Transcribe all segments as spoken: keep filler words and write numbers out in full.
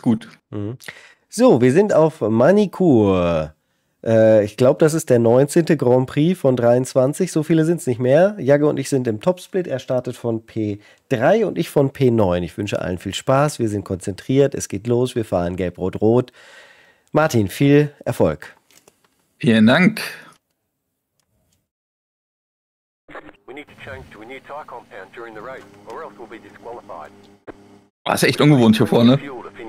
gut. Mhm. So, wir sind auf Magny-Cours. Äh, ich glaube, das ist der neunzehnte Grand Prix von dreiundzwanzig. So viele sind es nicht mehr. Jagge und ich sind im Topsplit. Er startet von P drei und ich von P neun. Ich wünsche allen viel Spaß. Wir sind konzentriert. Es geht los. Wir fahren gelb-rot-rot. Martin, viel Erfolg. Vielen Dank. Das ist echt ungewohnt hier vorne.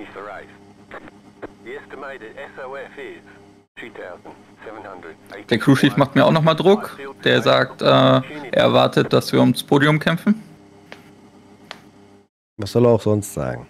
Der Crewchief macht mir auch nochmal Druck. Der sagt, äh, er erwartet, dass wir ums Podium kämpfen. Was soll er auch sonst sagen?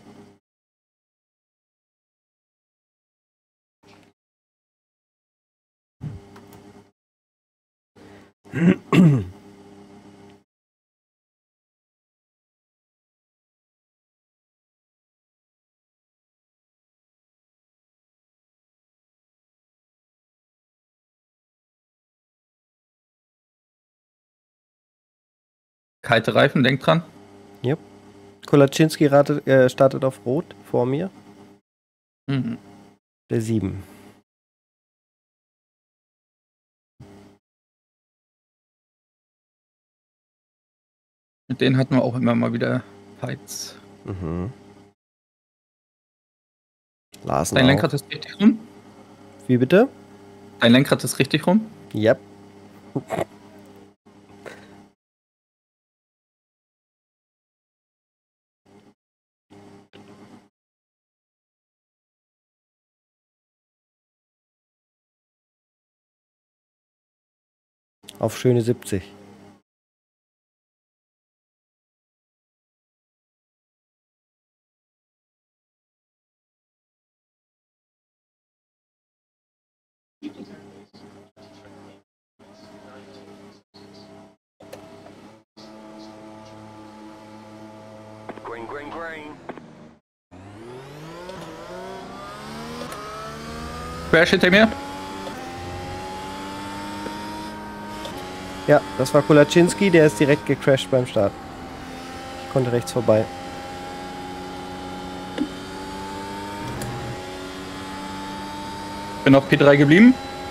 Kalte Reifen, denk dran. Ja. Kolaczynski äh, startet auf Rot vor mir. Mhm. Der sieben. Mit denen hatten wir auch immer mal wieder Fights. Mhm. Larsen Dein auch. Lenkrad ist richtig rum? Wie bitte? Dein Lenkrad ist richtig rum? Ja. Auf schöne siebzig. Green, green, green. Crash hinter mir? Ja, das war Kolaczynski, der ist direkt gecrashed beim Start. Ich konnte rechts vorbei. Bin auf P drei geblieben.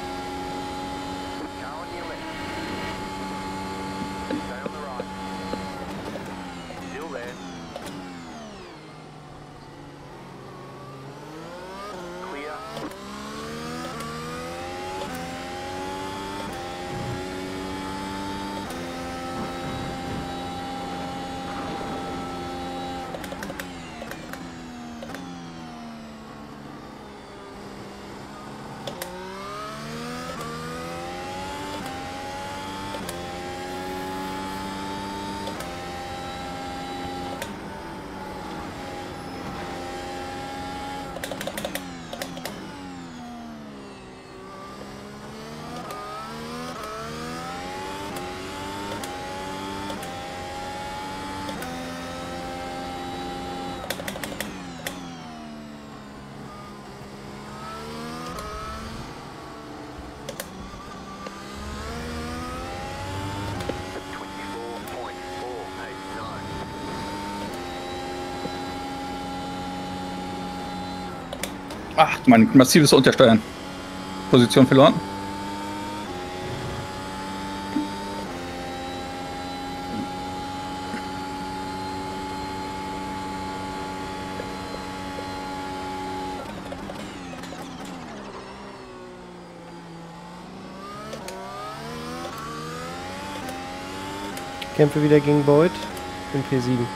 Ach, mein massives Untersteuern. Position verloren. Kämpfe wieder gegen Boyd. In P sieben.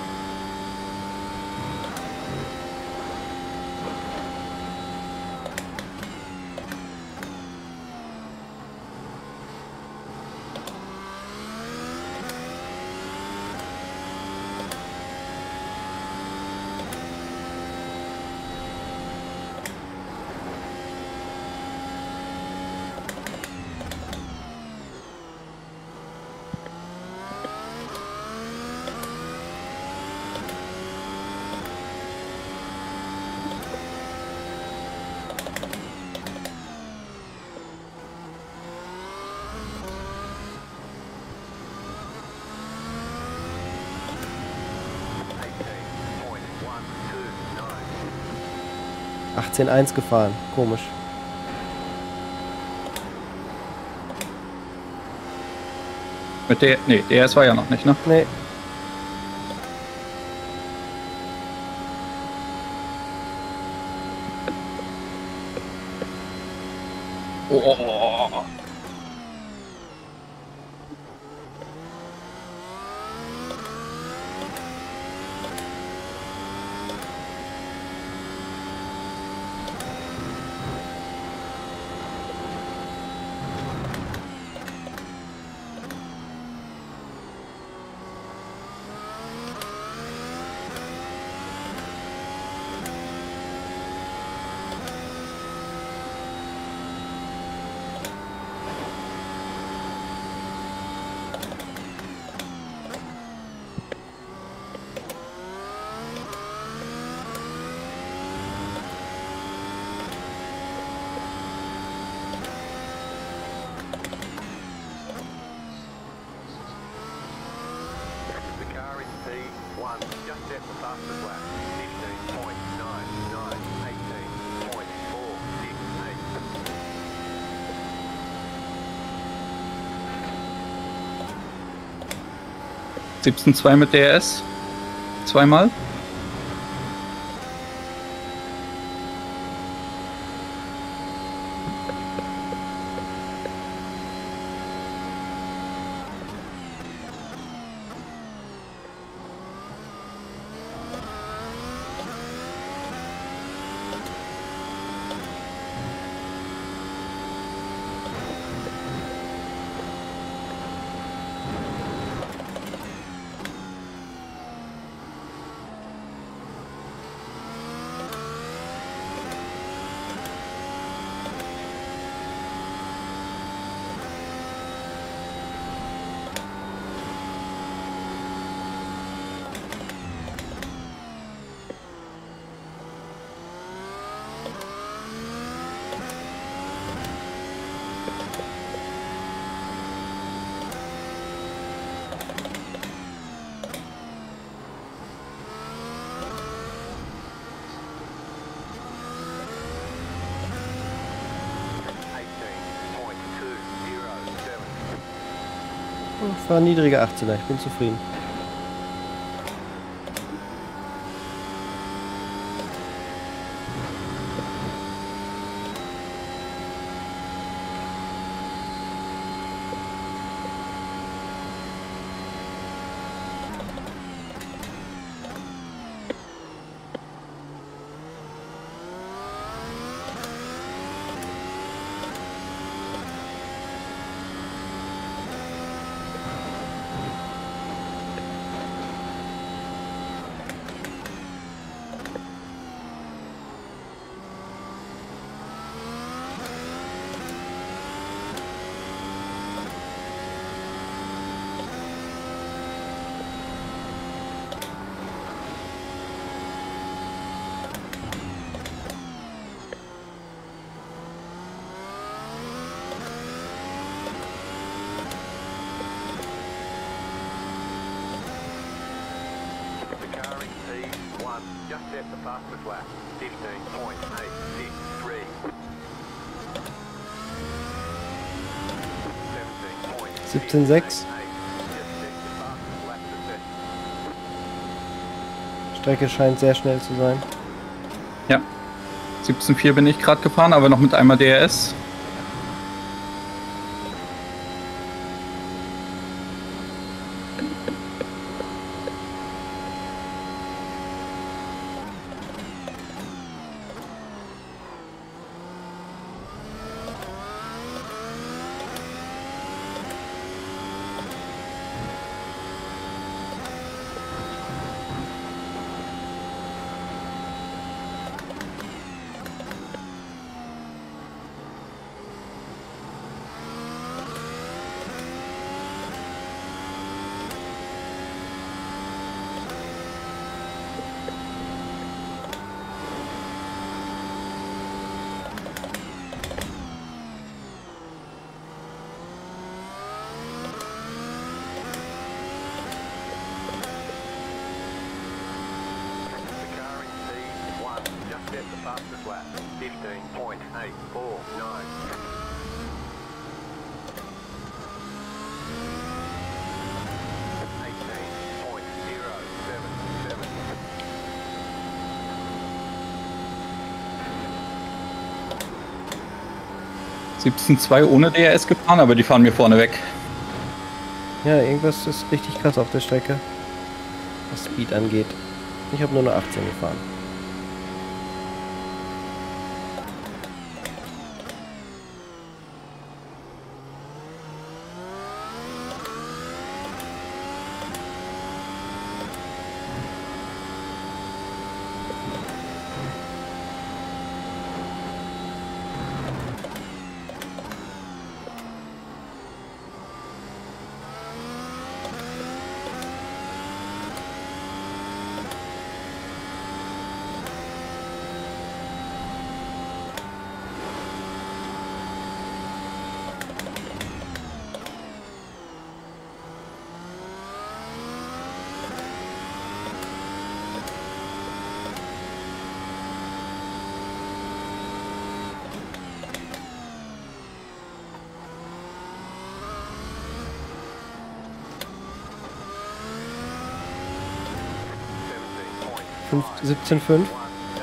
achtzehn eins gefahren. Komisch. Mit der. Nee, D R S war ja noch nicht, ne? Nee. Oh, oh, oh, oh. The car in P one just set the fastest lap. fifteen point nine nine, eighteen point four six eight. siebzehn zwei mit D R S. Zweimal. Das war ein niedriger achtzehner, ich bin zufrieden. Just set the fastest lap. fifteen point eight six three. siebzehn sechs. Strecke scheint sehr schnell zu sein. Ja. siebzehn vier bin ich gerade gefahren, aber noch mit einmal D R S. fastest lap. fifteen point eight four nine. eighteen point zero seven seven. siebzehn Komma zwei ohne D R S gefahren, aber die fahren mir vorne weg. Ja, irgendwas ist richtig krass auf der Strecke, was Speed angeht. Ich habe nur eine achtzehn gefahren. siebzehn Komma fünf.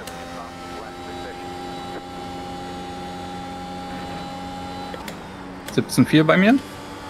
siebzehn Komma vier bei mir.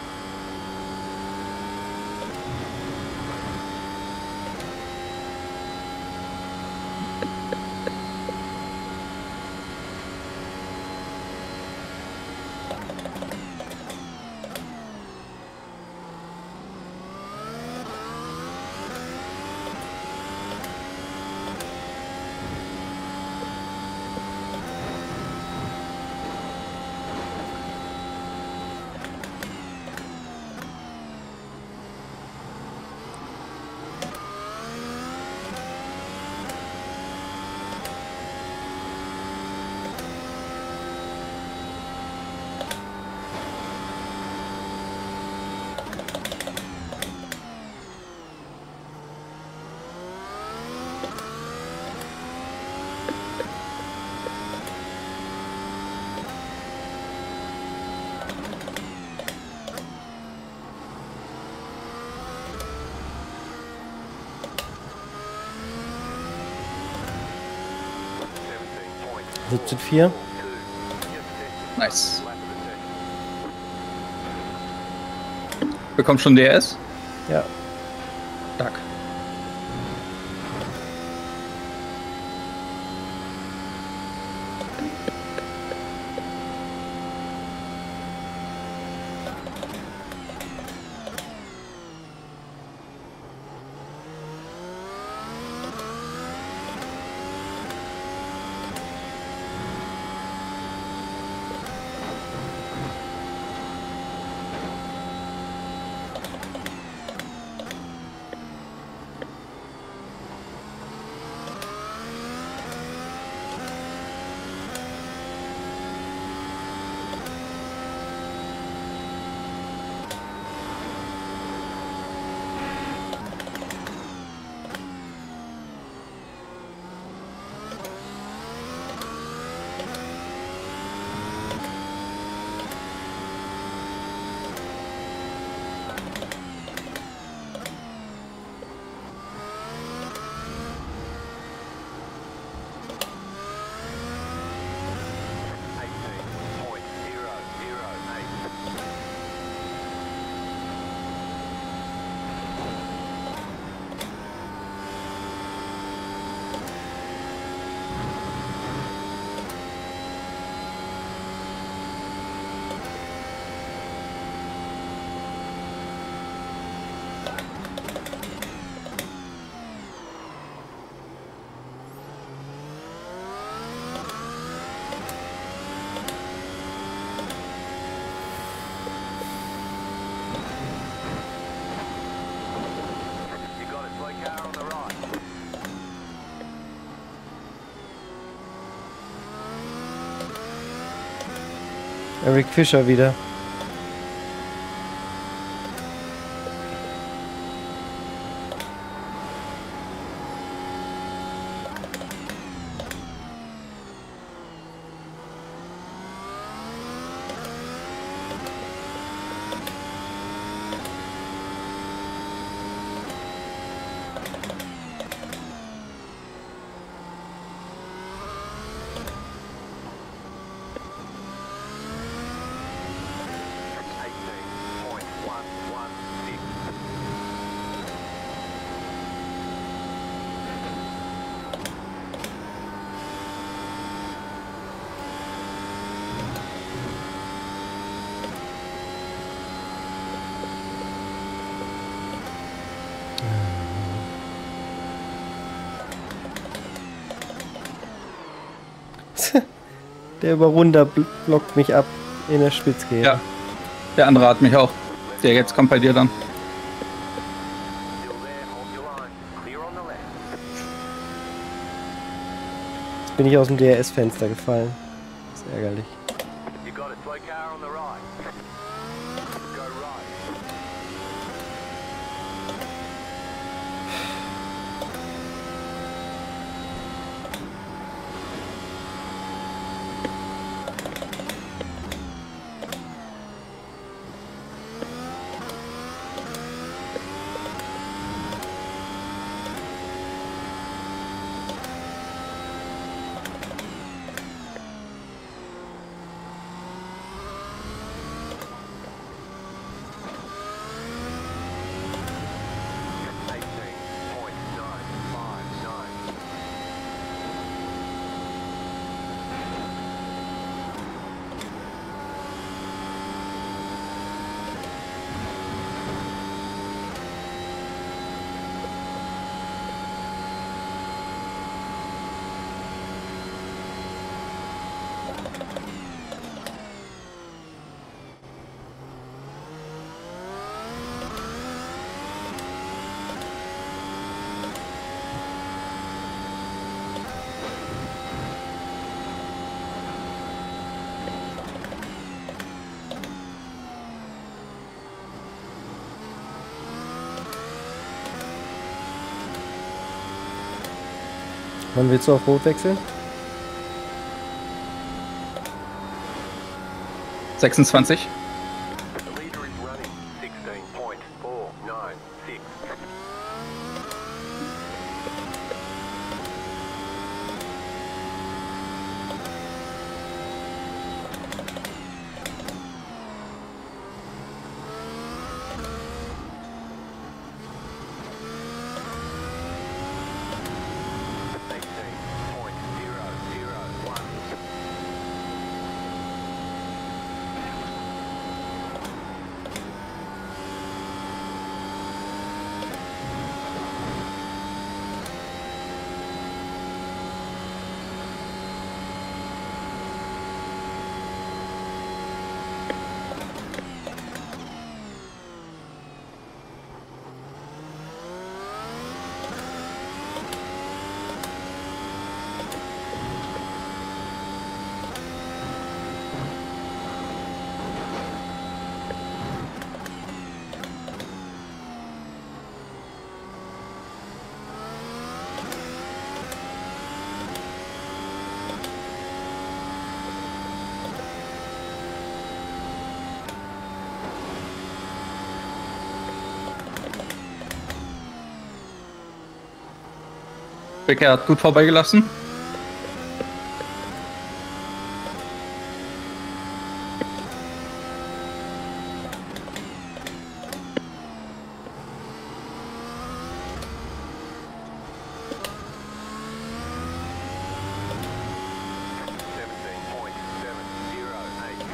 siebzehn Komma vier. Nice. Bekommst schon D R S? Ja. Stark. Eric Fischer wieder. Der Überrunder bl blockt mich ab in der Spitzkehre. Ja. Der andere hat mich auch. Der jetzt kommt bei dir dann. Still there, hold your line. Clear on the left. Jetzt bin ich aus dem D R S-Fenster gefallen. Das ist ärgerlich. You got a slow car on the right. Go right. eighteen point nine five nine. Wann willst du auf Rot wechseln? sechsundzwanzig. The leader is running sixteen point four nine six. eighteen point zero zero one. Becker hat gut vorbeigelassen. seventeen point seven zero eight.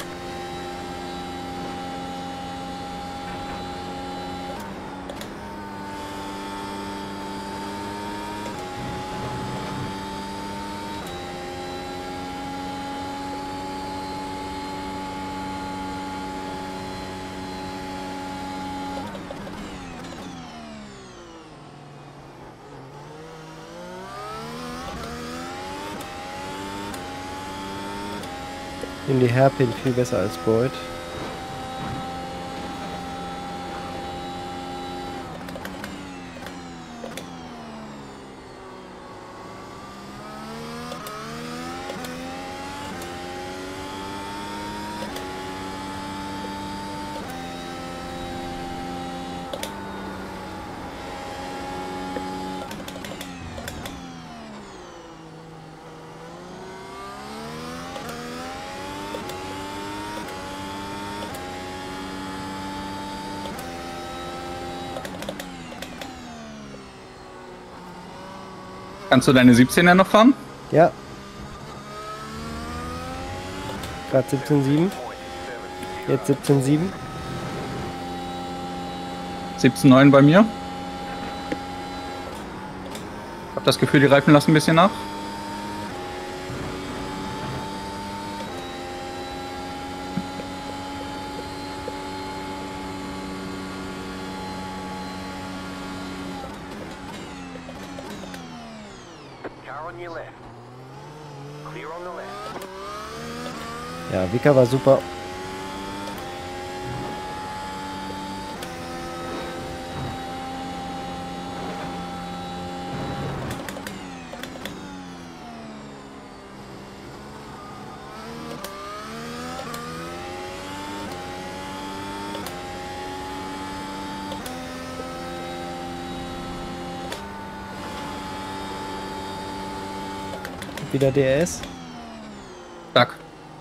Nimm die Hairpin viel besser als Boyd. Kannst du deine siebzehner noch fahren? Ja. Gerade siebzehn Komma sieben. Jetzt siebzehn Komma sieben. siebzehn Komma neun bei mir. Hab das Gefühl, die Reifen lassen ein bisschen nach. Car on your left. Clear on the left. Ja, Vika war super. Wieder D R S. Zack.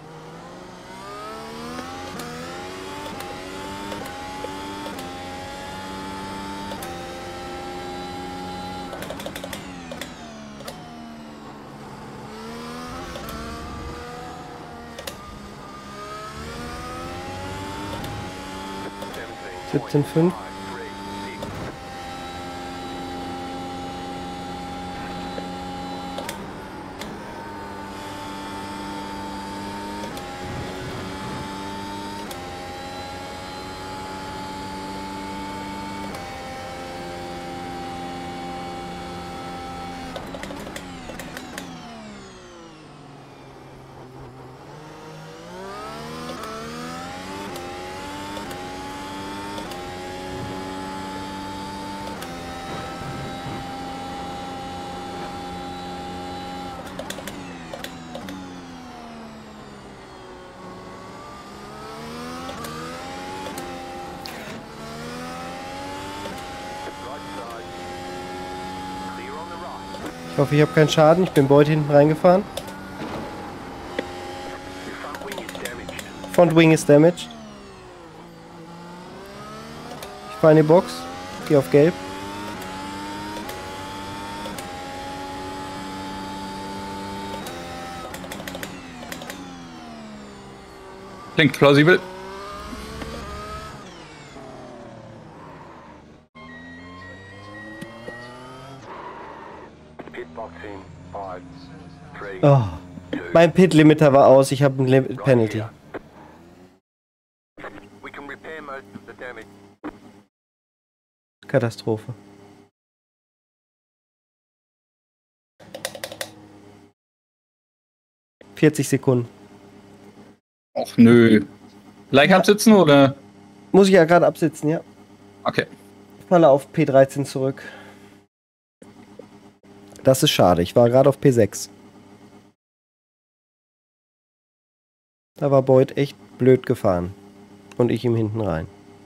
siebzehn Komma fünf. Ich hoffe, ich habe keinen Schaden. Ich bin Beut hinten reingefahren. Front Wing ist damaged. Ich fahre in die Box. Gehe auf Gelb. Klingt plausibel. Oh, mein Pit-Limiter war aus. Ich habe ein Lim Penalty. Katastrophe. vierzig Sekunden. Och nö. Gleich Ja. absitzen oder? Muss ich ja gerade absitzen, ja. Okay. Ich falle auf P dreizehn zurück. Das ist schade. Ich war gerade auf P sechs. Da war Beut echt blöd gefahren. Und ich ihm hinten rein.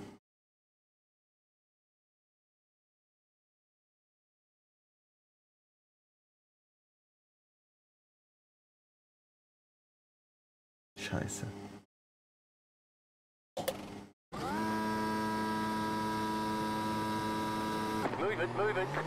Scheiße. Move it, move it.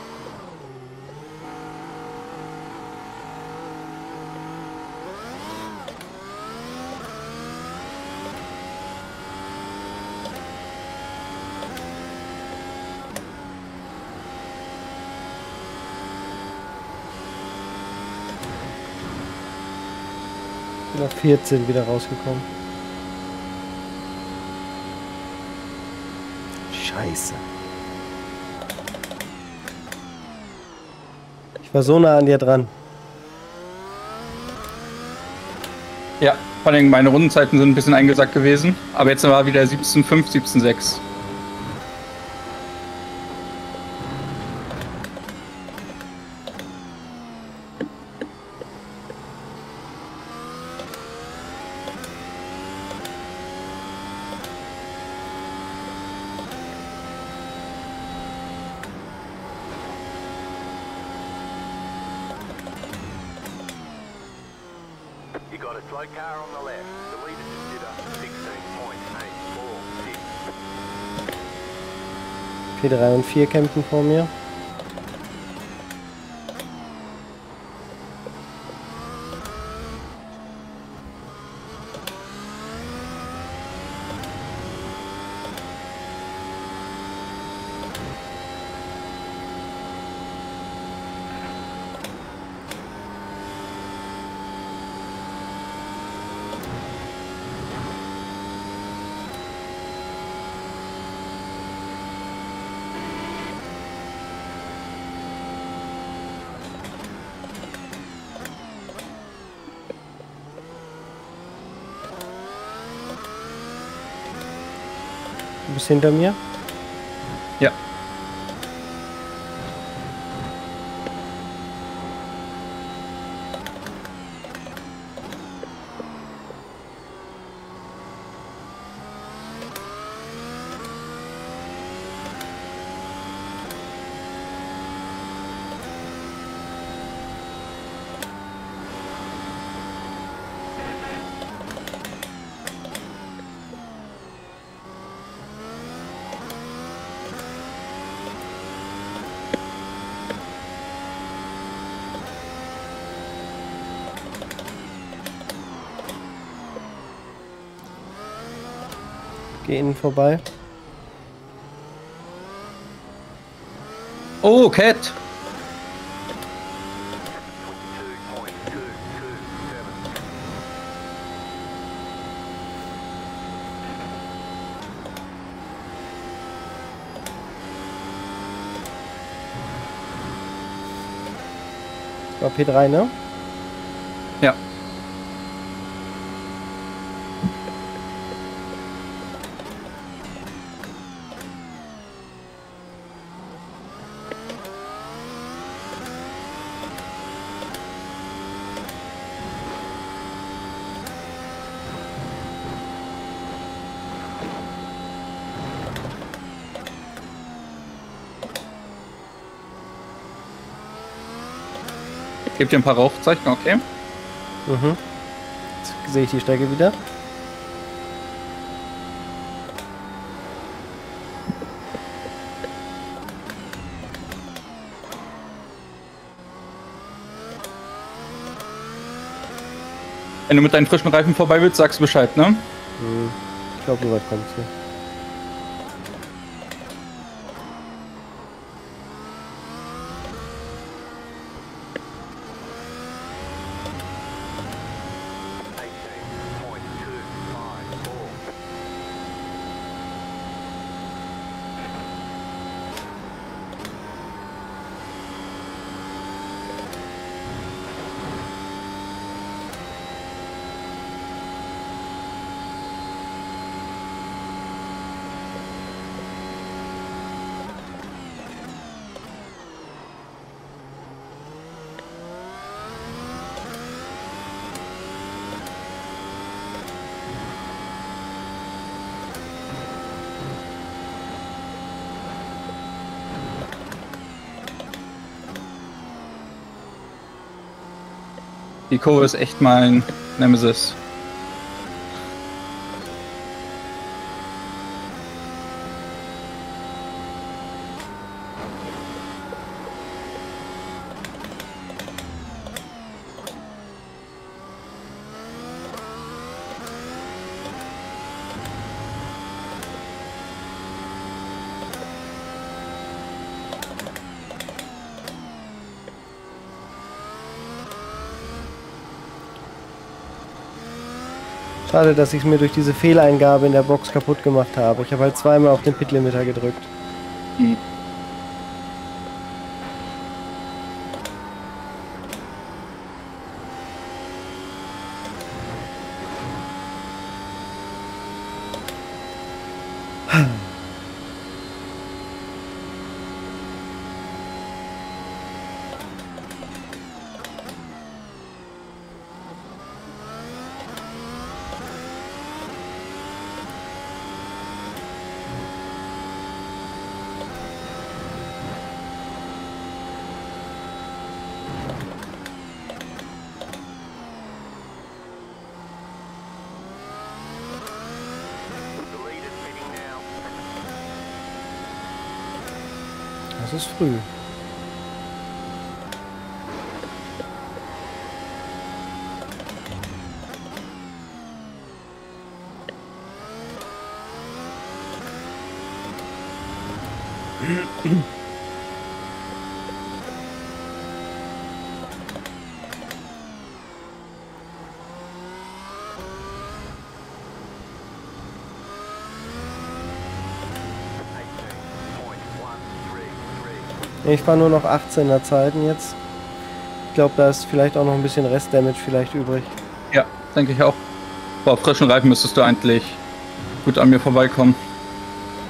Bin auf vierzehn wieder rausgekommen. Scheiße. Ich war so nah an dir dran. Ja, vor allem meine Rundenzeiten sind ein bisschen eingesackt gewesen. Aber jetzt war wieder siebzehn Komma fünf, siebzehn Komma sechs. You got a slow car on the left. The leader just did a sixteen point eight four six. P drei und vier kämpfen vor mir. Du bist hinter mir? Ja. Geh innen vorbei. Oh, Cat! twenty-two point two two seven. War P drei, ne? Ja. Gebt ihr ein paar Rauchzeichen, okay? Mhm. Jetzt sehe ich die Strecke wieder. Wenn du mit deinen frischen Reifen vorbei willst, sagst du Bescheid, ne? Hm. Ich glaube, so weit kommst du. eighteen point two five four. Die Kurve ist echt mein Nemesis. Schade, dass ich es mir durch diese Fehleingabe in der Box kaputt gemacht habe. Ich habe halt zweimal auf den Pit-Limiter gedrückt. Hm. The lead is pitting now. Das ist früh. eighteen point one three three. Ich fahre nur noch achtzehner Zeiten jetzt. Ich glaube, da ist vielleicht auch noch ein bisschen Restdamage vielleicht übrig. Ja, denke ich auch. Boah, auf frischen Reifen müsstest du eigentlich gut an mir vorbeikommen.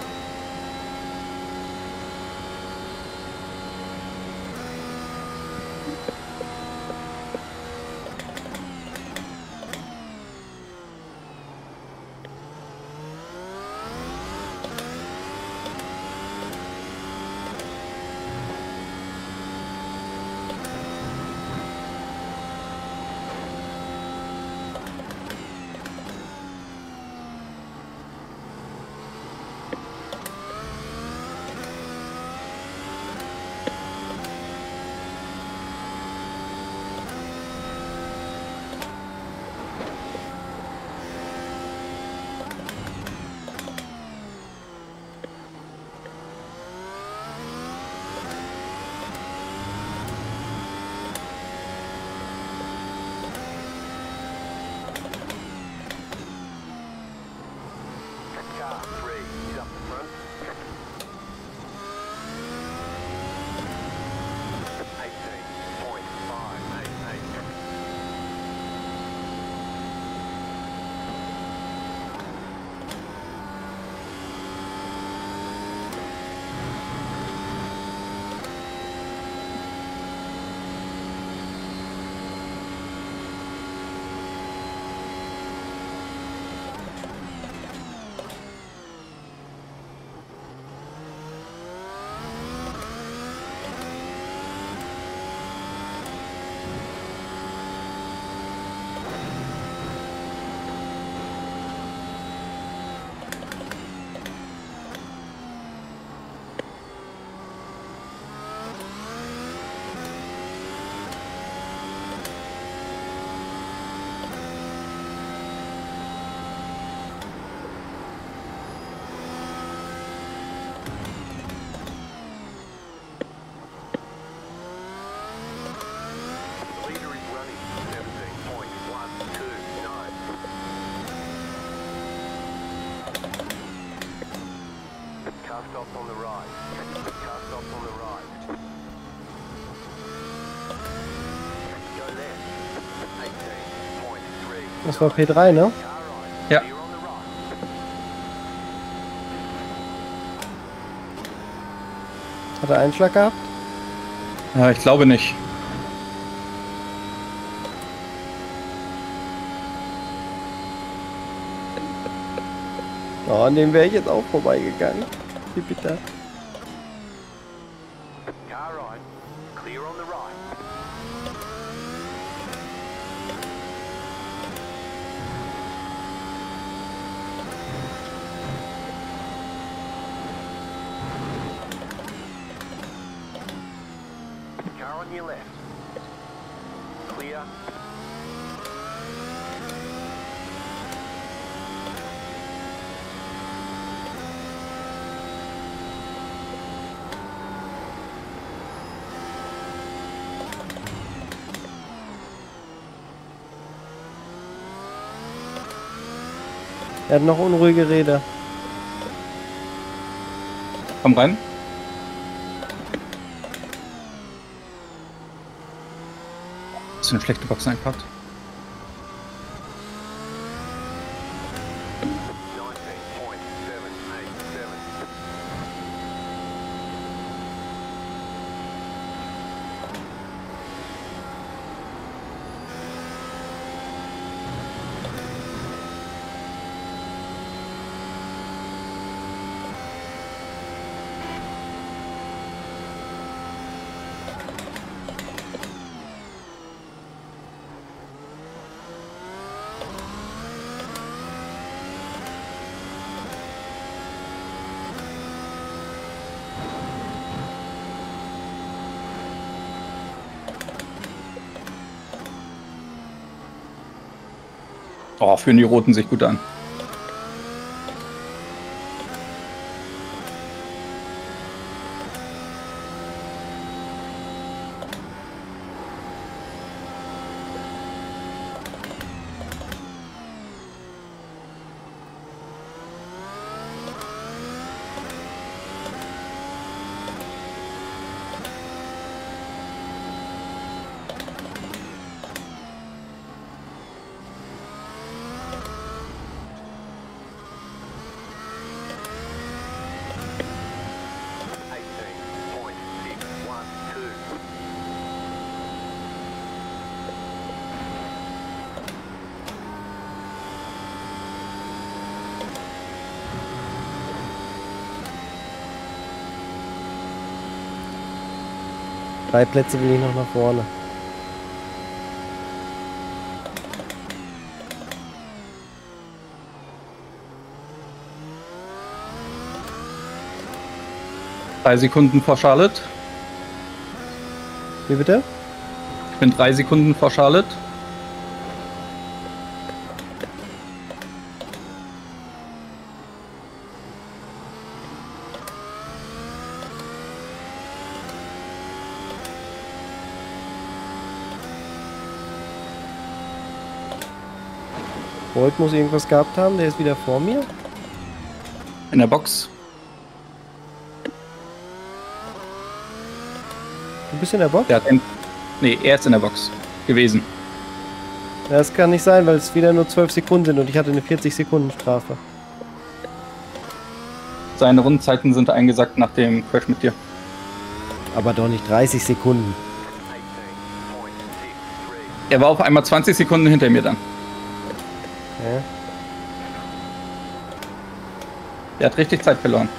Car stops on the right. Car stops on the right. Go left. eighteen point three. Das war P drei, ne? Car right. Ja. Clear on the right. Hat er Einschlag gehabt? Äh, ich glaube nicht. Oh, an dem wäre ich jetzt auch vorbeigegangen. Wie bitter. Car right. Clear on the right. Car on your left. Clear. Er hat noch unruhige Räder. Komm rein. Hast du eine schlechte Box eingepackt? nineteen point seven eight seven. Oh, fühlen die Roten sich gut an. eighteen point six one two. Drei Plätze will ich noch nach vorne. Drei Sekunden vor Charlotte. Wie bitte? Ich bin drei Sekunden vor Charlotte. Bolt muss irgendwas gehabt haben, der ist wieder vor mir. In der Box. Du bist in der Box? Der hat den, nee, er ist in der Box gewesen. Ja, das kann nicht sein, weil es wieder nur zwölf Sekunden sind und ich hatte eine vierzig Sekunden Strafe. Seine Rundenzeiten sind eingesackt nach dem Crash mit dir. Aber doch nicht dreißig Sekunden. eighteen point six three. Er war auf einmal zwanzig Sekunden hinter mir dann. Ja. Der hat richtig Zeit verloren.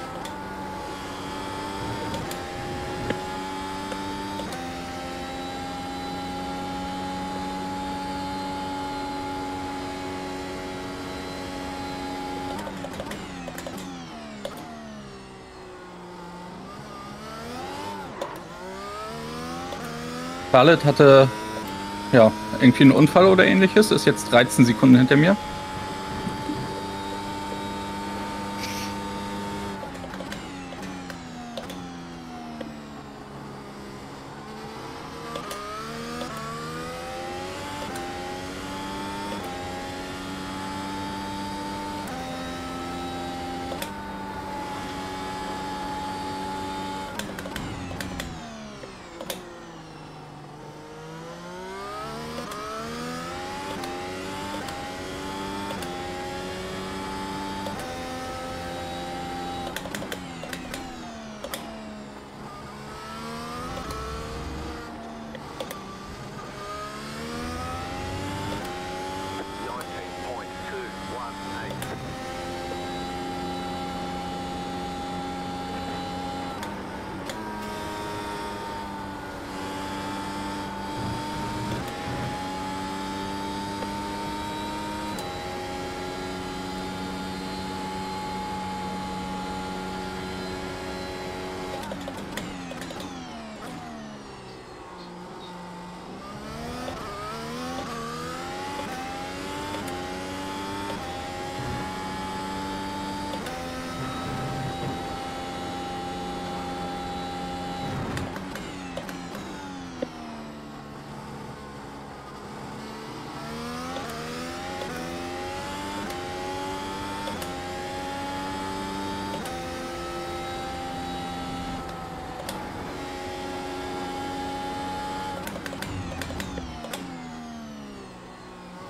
Charlotte hatte ja irgendwie einen Unfall oder ähnliches, ist jetzt dreizehn Sekunden hinter mir.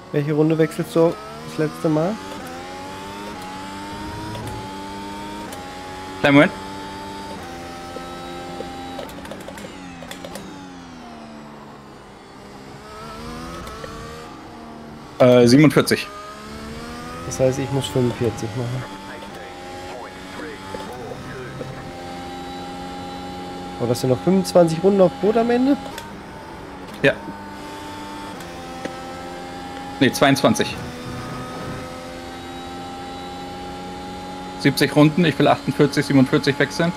Welche Runde wechselst du das letzte Mal? Kleinen Moment. Äh, siebenundvierzig. Das heißt, ich muss fünfundvierzig machen. Oh, das sind noch fünfundzwanzig Runden auf Boot am Ende? Ja. Ne, zweiundzwanzig. siebzig Runden, ich will achtundvierzig, siebenundvierzig wechseln.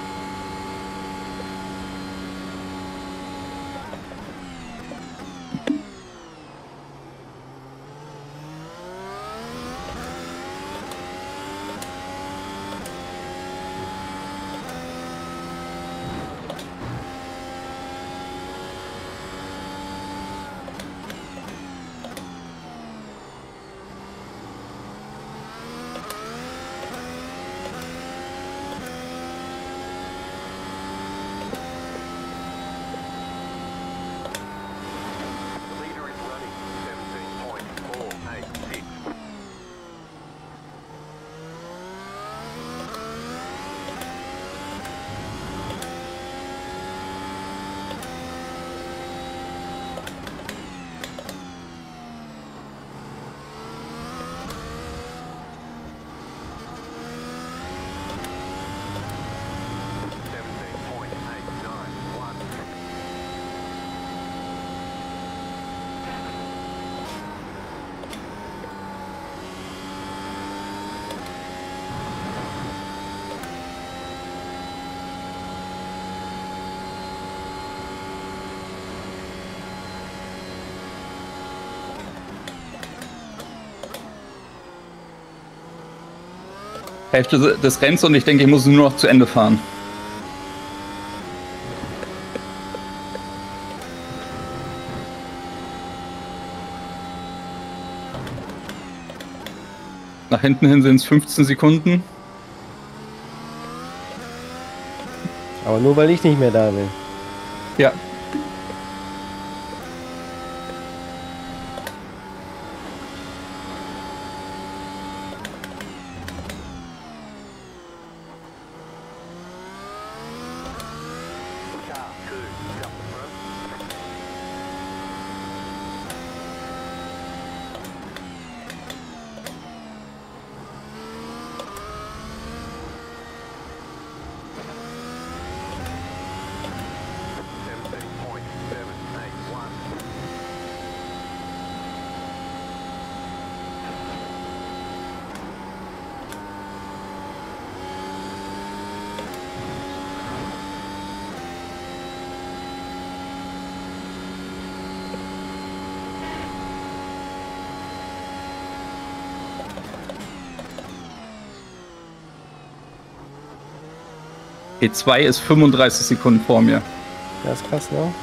Hälfte des Rennens und ich denke, ich muss nur noch zu Ende fahren. Nach hinten hin sind es fünfzehn Sekunden. Aber nur weil ich nicht mehr da bin. Ja. P zwei ist fünfunddreißig Sekunden vor mir. Das ist krass, ne?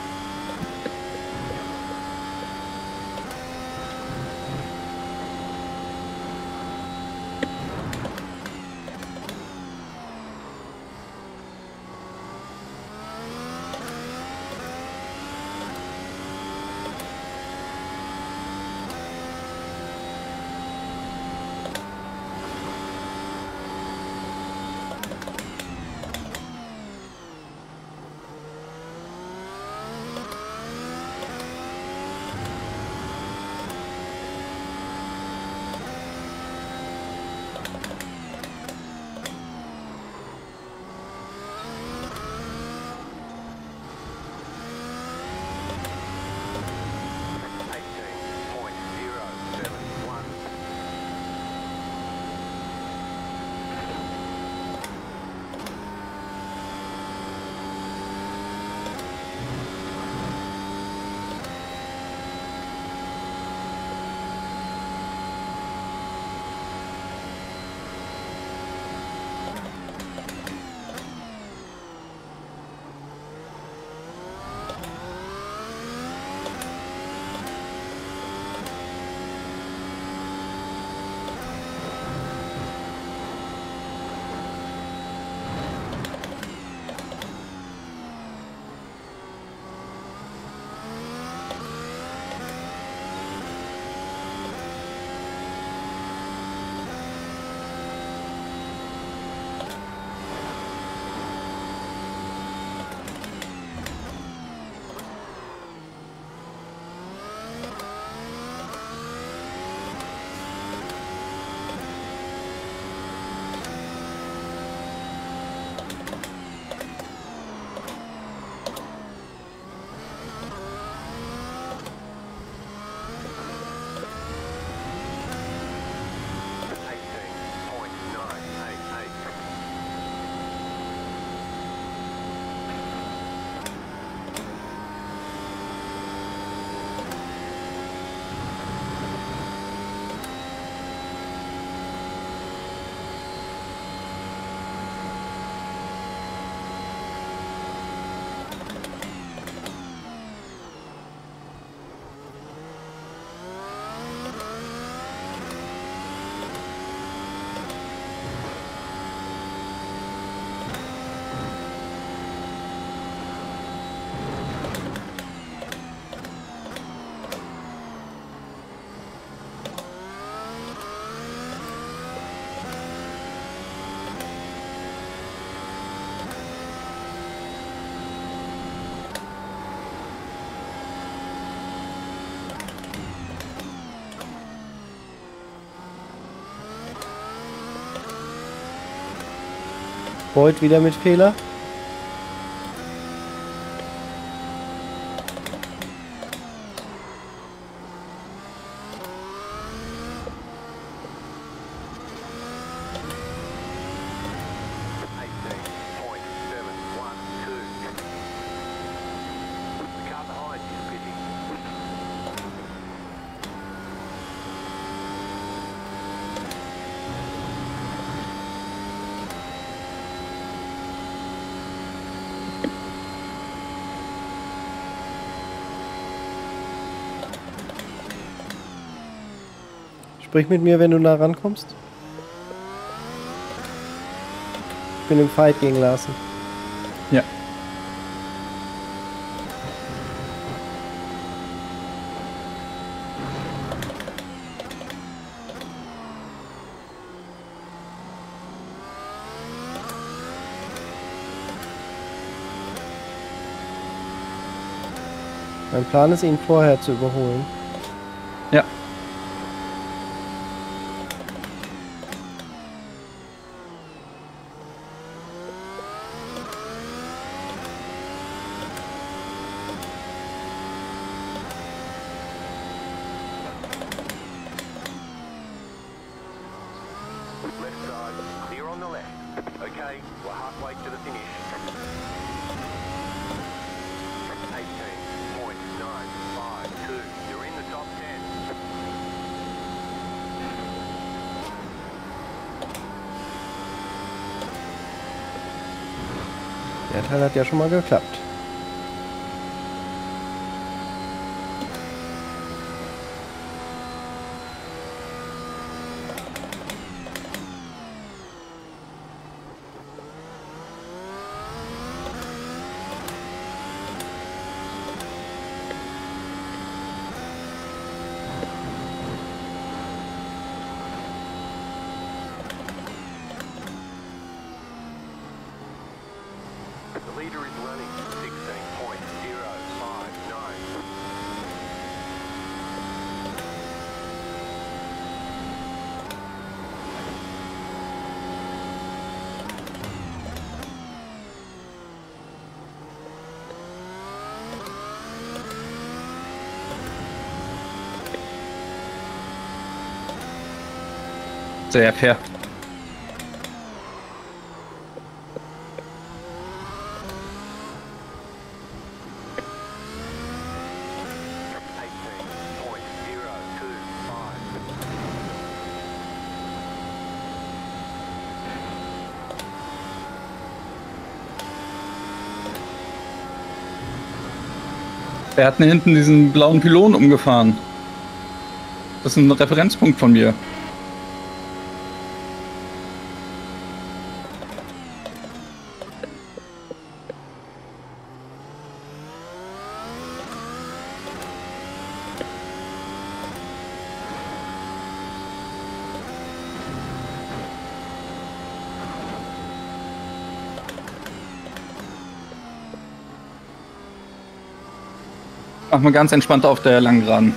Boyd wieder mit Fehler. Sprich mit mir, wenn du nah rankommst. Ich bin im Fight gegen Larsen. Ja. Mein Plan ist, ihn vorher zu überholen. Ja. Der Teil hat ja schon mal geklappt. Sehr fair. Er hat hinten diesen blauen Pylon umgefahren. Das ist ein Referenzpunkt von mir. Mach mal ganz entspannt auf der langen Geraden.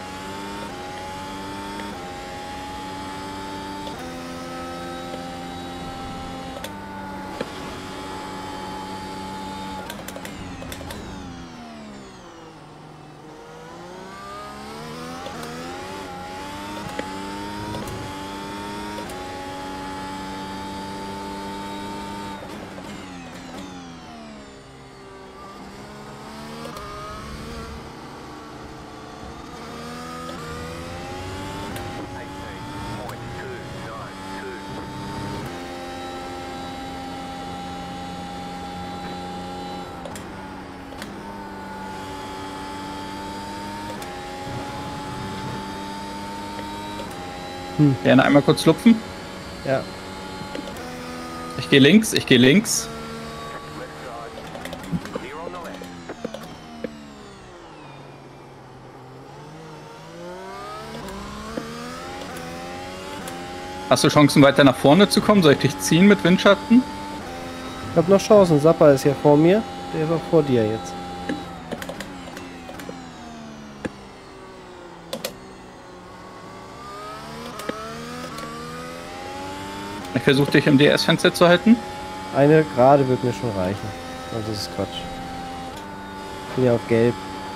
Hm. Gerne einmal kurz lupfen. Ja. Ich gehe links, ich gehe links. Hast du Chancen, weiter nach vorne zu kommen? Soll ich dich ziehen mit Windschatten? Ich habe noch Chancen. Sappa ist ja vor mir. Der ist auch vor dir jetzt. Ich versuche dich im D S-Fenster zu halten. Eine gerade wird mir schon reichen. Also das ist Quatsch. Ich bin ja auf Gelb.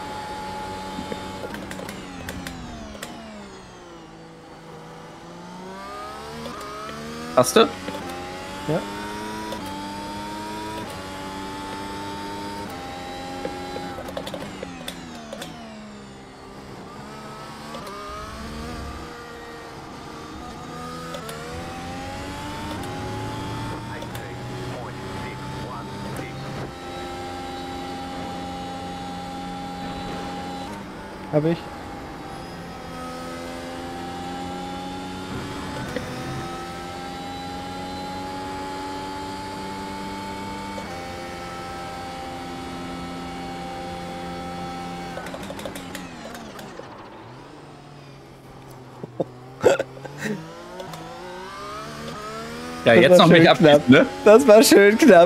Hast du? Ja. Habe ich. Ja, Das jetzt war noch schön nicht abschließen, ne? Das war schön knapp.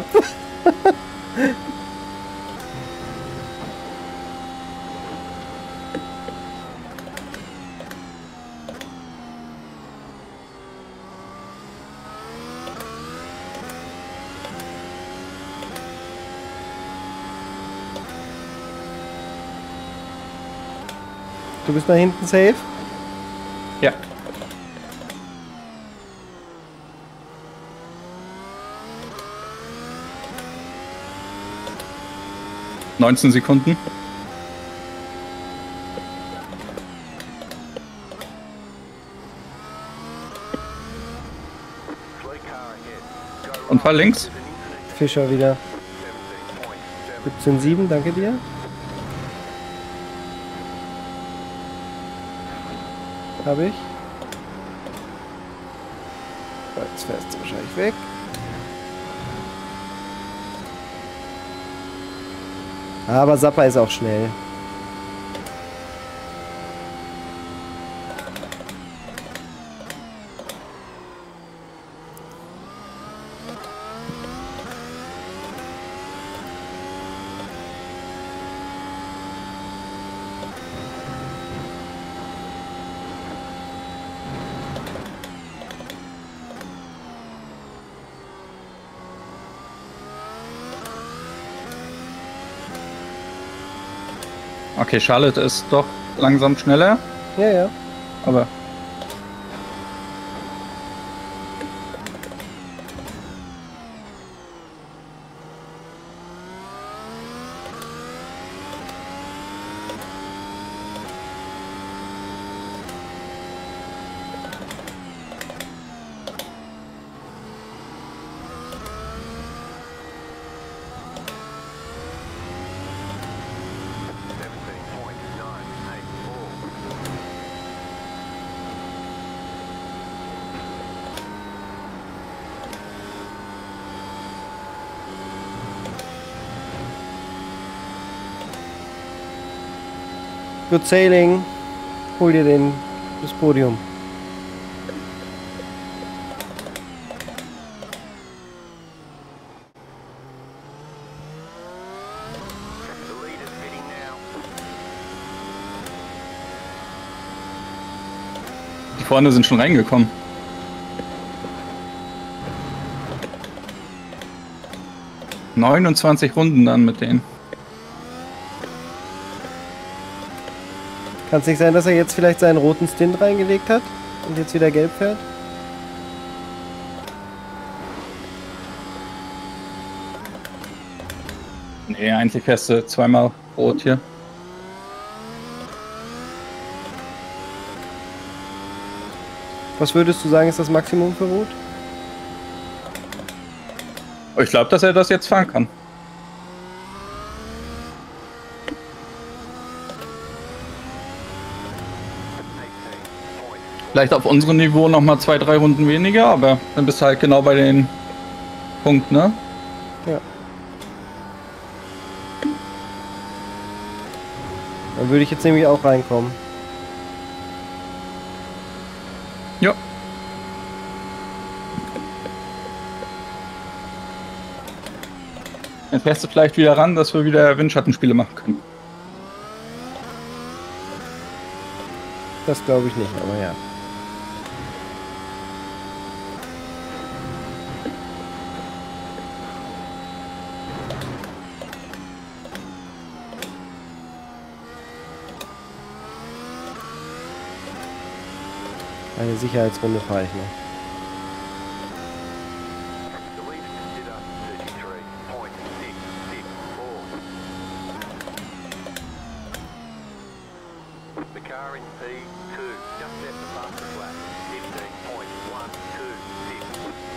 Du bist da hinten safe? Ja. neunzehn Sekunden. Und fahr links. Fischer wieder. siebzehn Komma sieben, danke dir. Habe ich. Jetzt fährst du wahrscheinlich weg. Aber Sappa ist auch schnell. Okay, Charlotte ist doch langsam schneller, Ja, ja. aber Good sailing. Hol dir den, das Podium. die vorne sind schon reingekommen. neunundzwanzig Runden dann mit denen. Kann es nicht sein, dass er jetzt vielleicht seinen roten Stint reingelegt hat und jetzt wieder gelb fährt? Nee, eigentlich fährst du zweimal rot hier. Was würdest du sagen, ist das Maximum für Rot? Ich glaube, dass er das jetzt fahren kann. Vielleicht auf unserem Niveau noch mal zwei, drei Runden weniger, aber dann bist du halt genau bei den Punkten, ne? Ja. Dann würde ich jetzt nämlich auch reinkommen. Ja. Jetzt fährst du vielleicht wieder ran, dass wir wieder Windschattenspiele machen können. Das glaube ich nicht, aber ja. Eine Sicherheitsrunde fahre ich noch. The lead consider thirty-three point six six four. The car in P two just set the fastest lap, fifteen point one two six.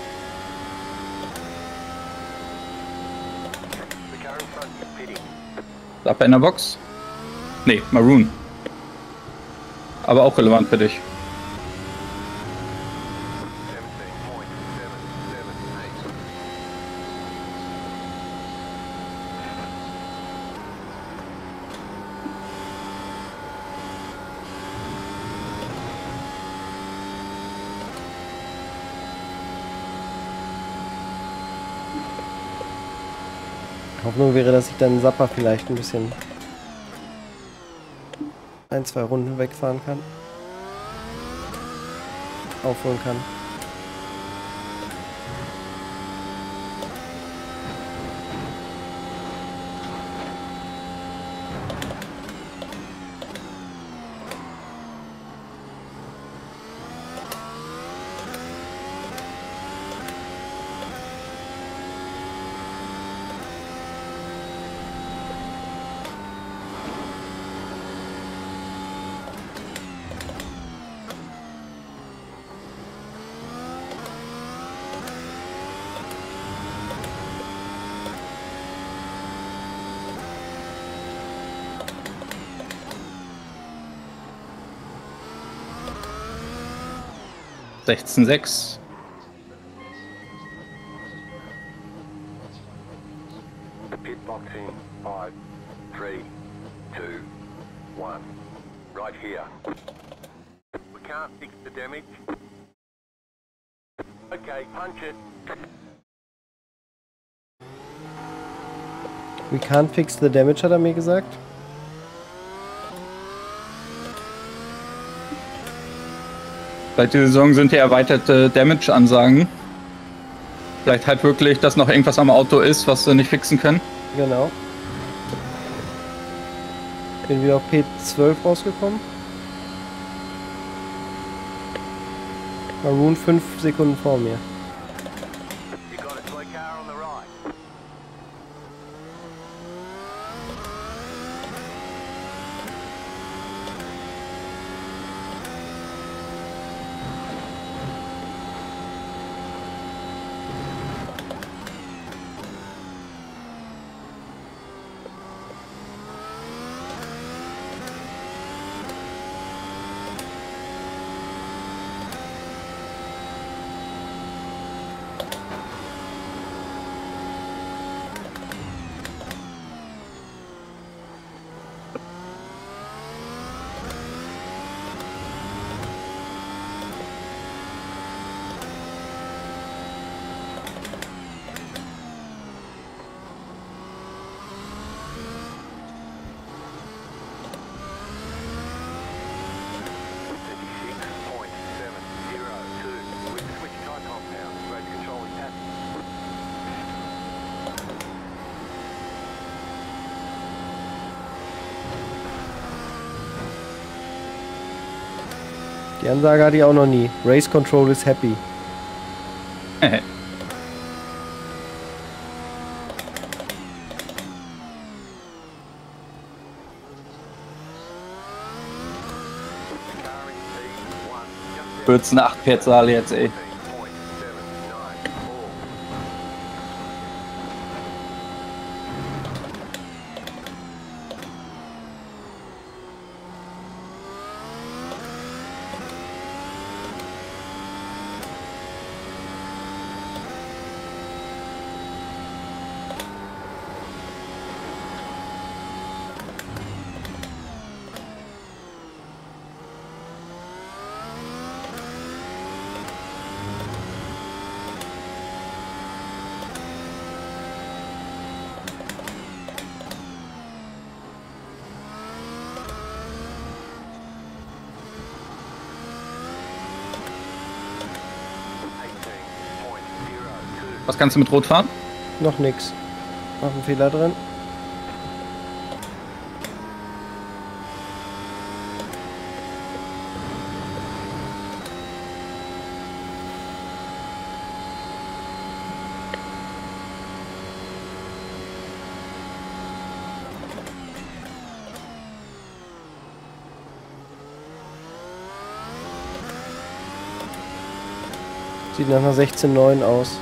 The car in front is pitting. Ab in der Box? Nee, Maroon. Aber auch relevant für dich. seventeen point seven seven eight. Hoffnung wäre, dass ich dann Sappa vielleicht ein bisschen ein, zwei Runden wegfahren kann. Aufholen kann. sechzehn sechs. The pit box in five, three, two, one. Right here. We can't fix the damage. Okay, punch it. We can't fix the damage, hat er mir gesagt. Seit dieser Saison sind ja erweiterte Damage-Ansagen. Vielleicht halt wirklich, dass noch irgendwas am Auto ist, was sie nicht fixen können. Genau. Bin wieder auf P zwölf rausgekommen. Maroon fünf Sekunden vor mir. You got a slow car on the right. Die Ansage hatte ich auch noch nie. Race Control is happy. Wird's eine acht Pferdsaal jetzt, ey. Was kannst du mit Rot fahren? Noch nix. Mach einen Fehler drin. Sieht nach einer sechzehn neun aus.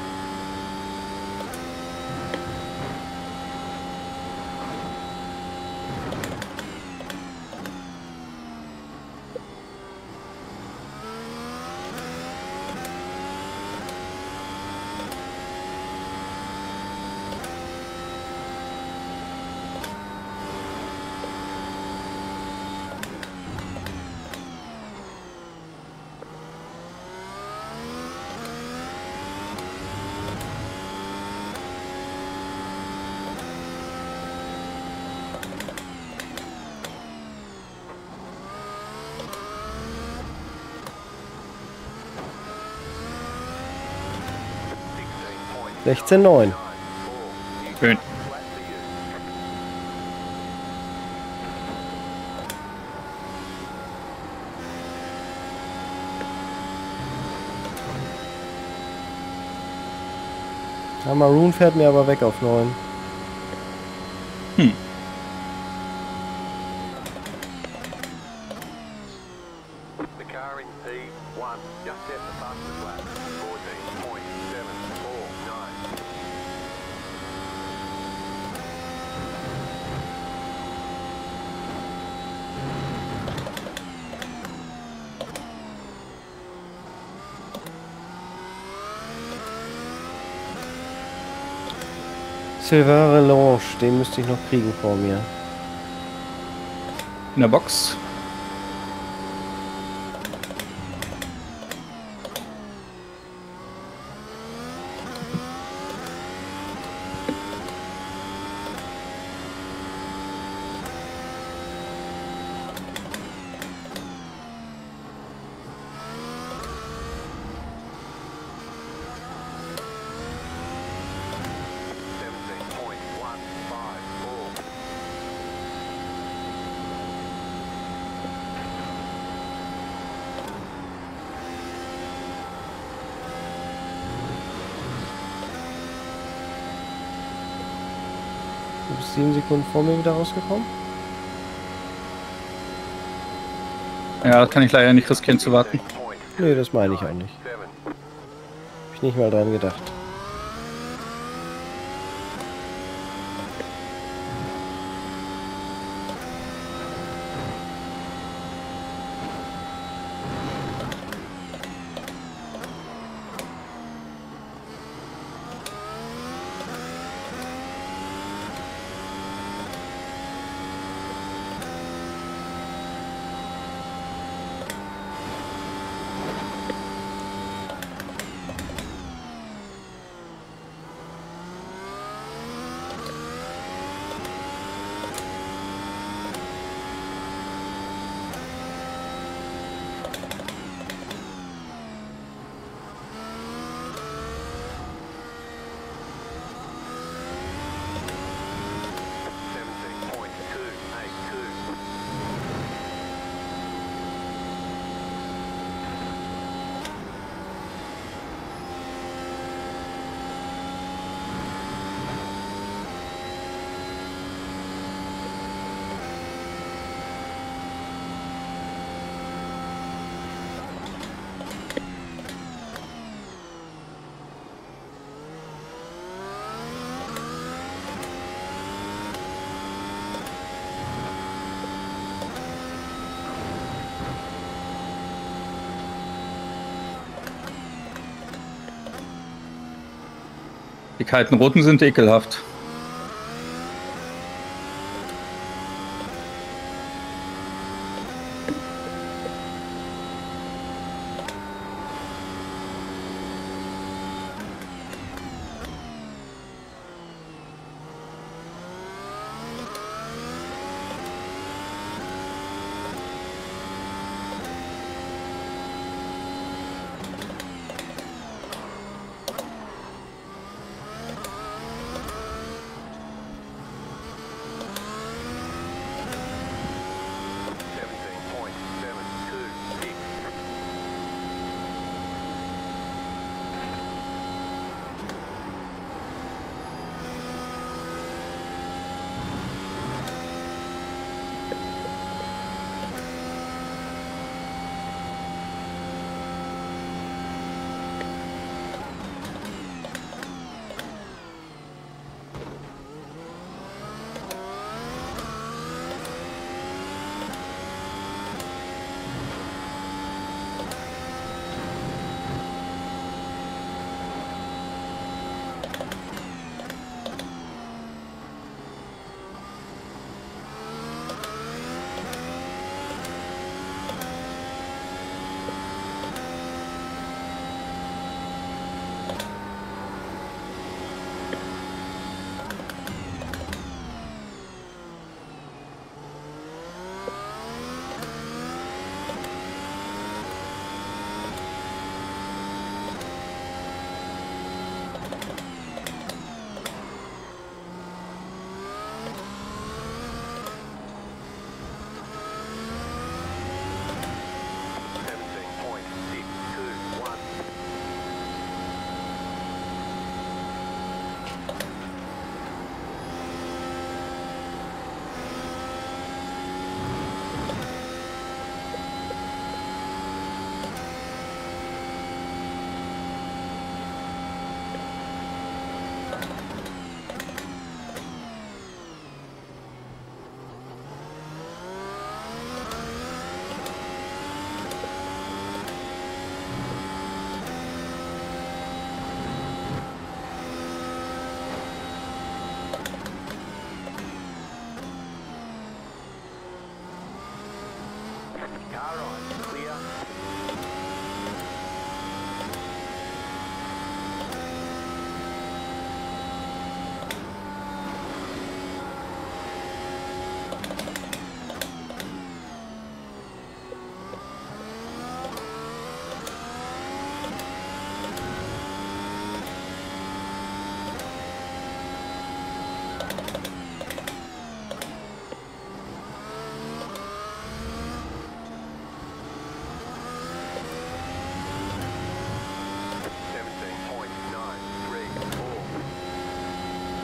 sechzehn neun. Schön. Ja, Maroon fährt mir aber weg auf neun. Hm. The car in P one just set the fastest lap, fourteen point seven four nine. Sylvain Relange, den müsste ich noch kriegen vor mir. In der Box. seventeen point one five four. Du bist sieben Sekunden vor mir wieder rausgekommen. Ja, das kann ich leider nicht riskieren zu warten. Nee, das meine ich auch nicht. Seven. Hab ich nicht mal dran gedacht. seventeen point two eight two. Die kalten Roten sind ekelhaft.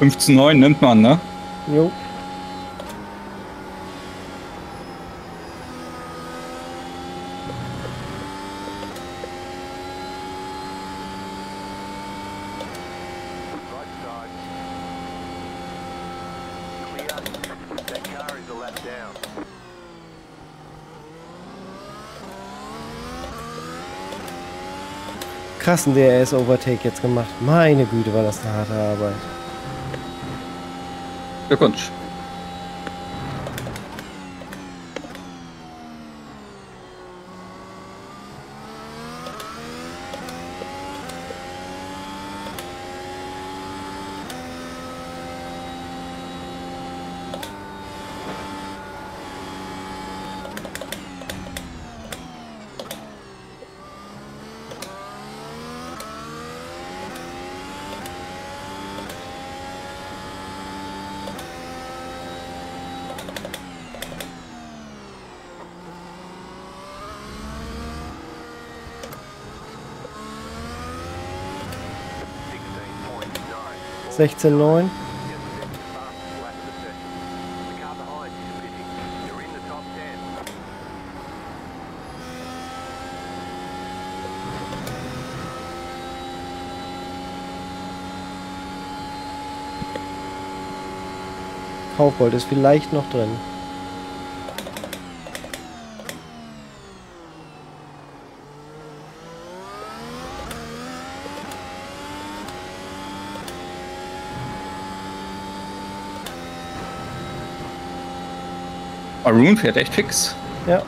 fünfzehn neun nimmt man, ne? Jo. Right side. Clear. That car is a lap down. Krassen D R S-Overtake jetzt gemacht. Meine Güte, war das eine harte Arbeit. Glückwunsch. sechzehn neun. Kaufbold ist vielleicht noch drin. Arun fährt echt fix. Ja.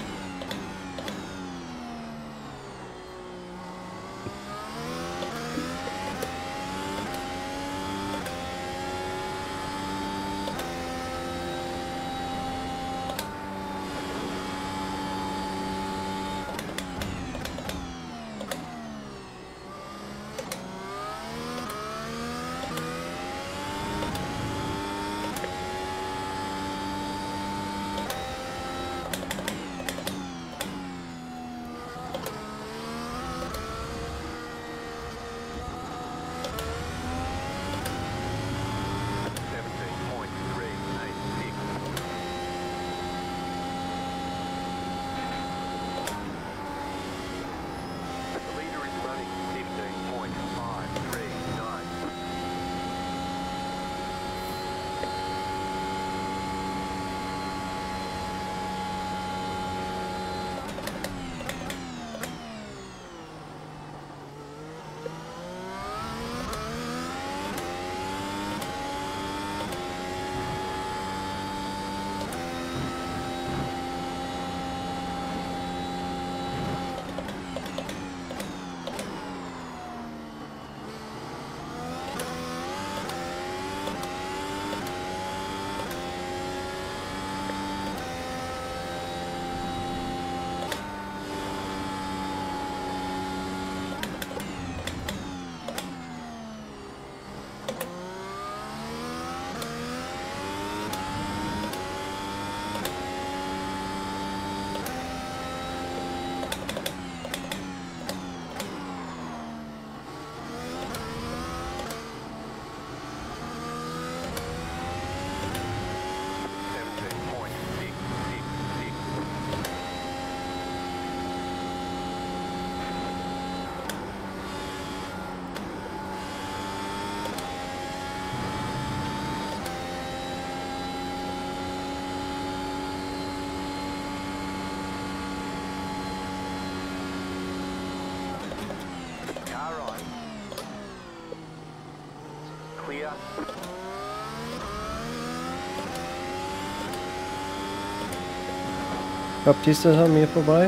Baptiste ist an mir vorbei.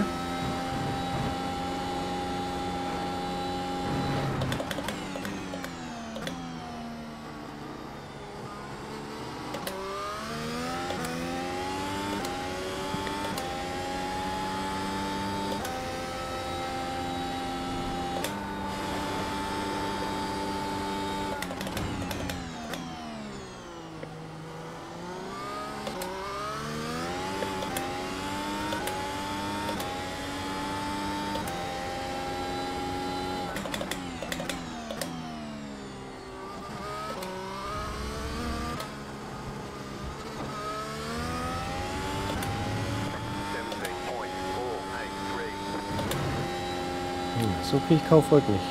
so kriege ich Kaufhold nicht.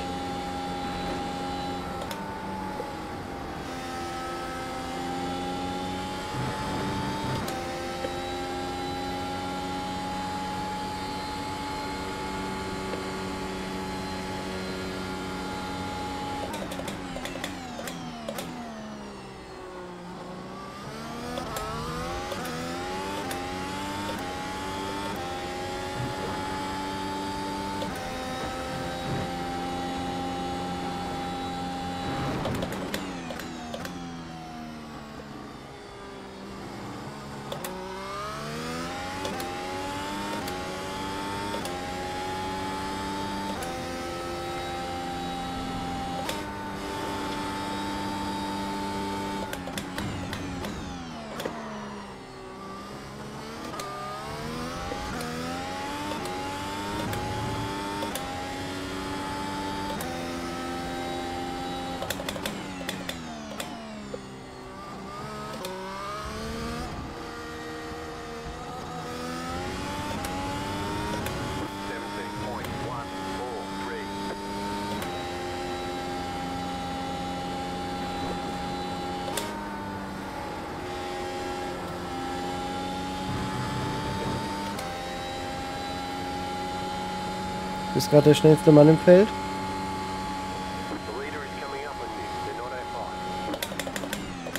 Ist gerade der schnellste Mann im Feld. The leader is coming up on you. They're not A five.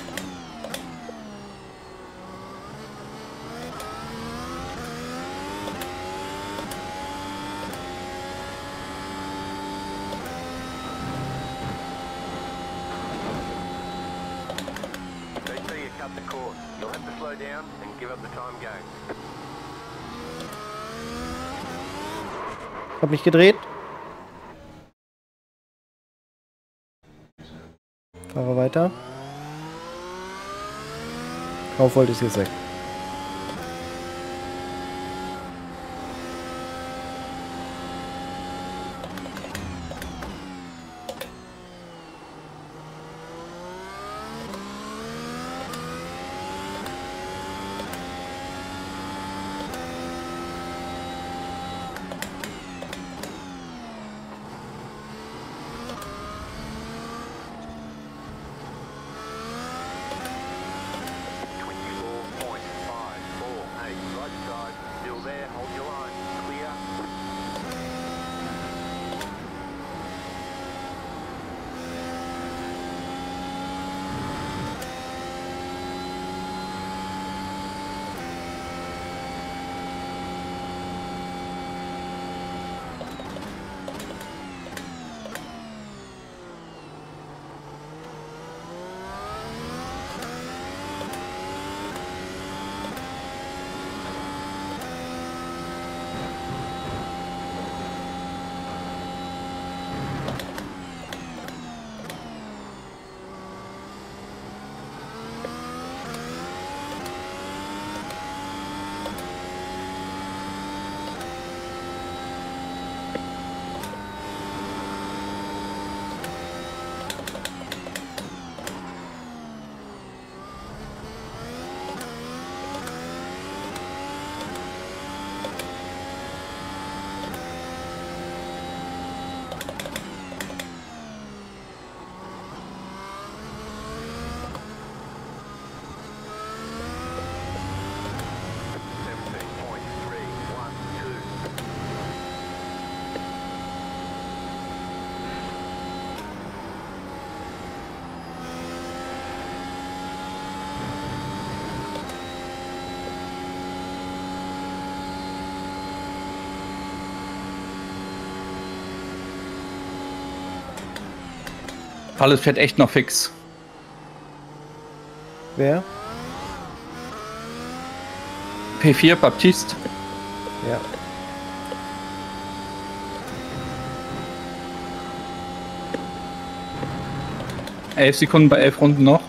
They see you cut the course. You'll have to slow down and give up the time game. Hab mich gedreht. Fahre weiter. Kaufhold ist jetzt weg. Alles fährt echt noch fix. Wer? P vier, Baptiste. Ja. Elf Sekunden bei elf Runden noch.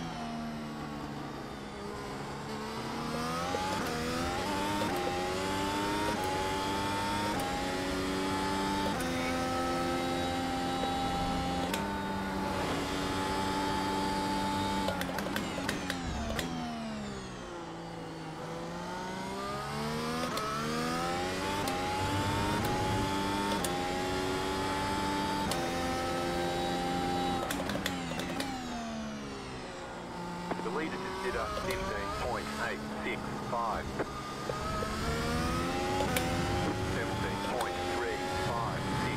consider fifteen point eight six five. seventeen point three five six.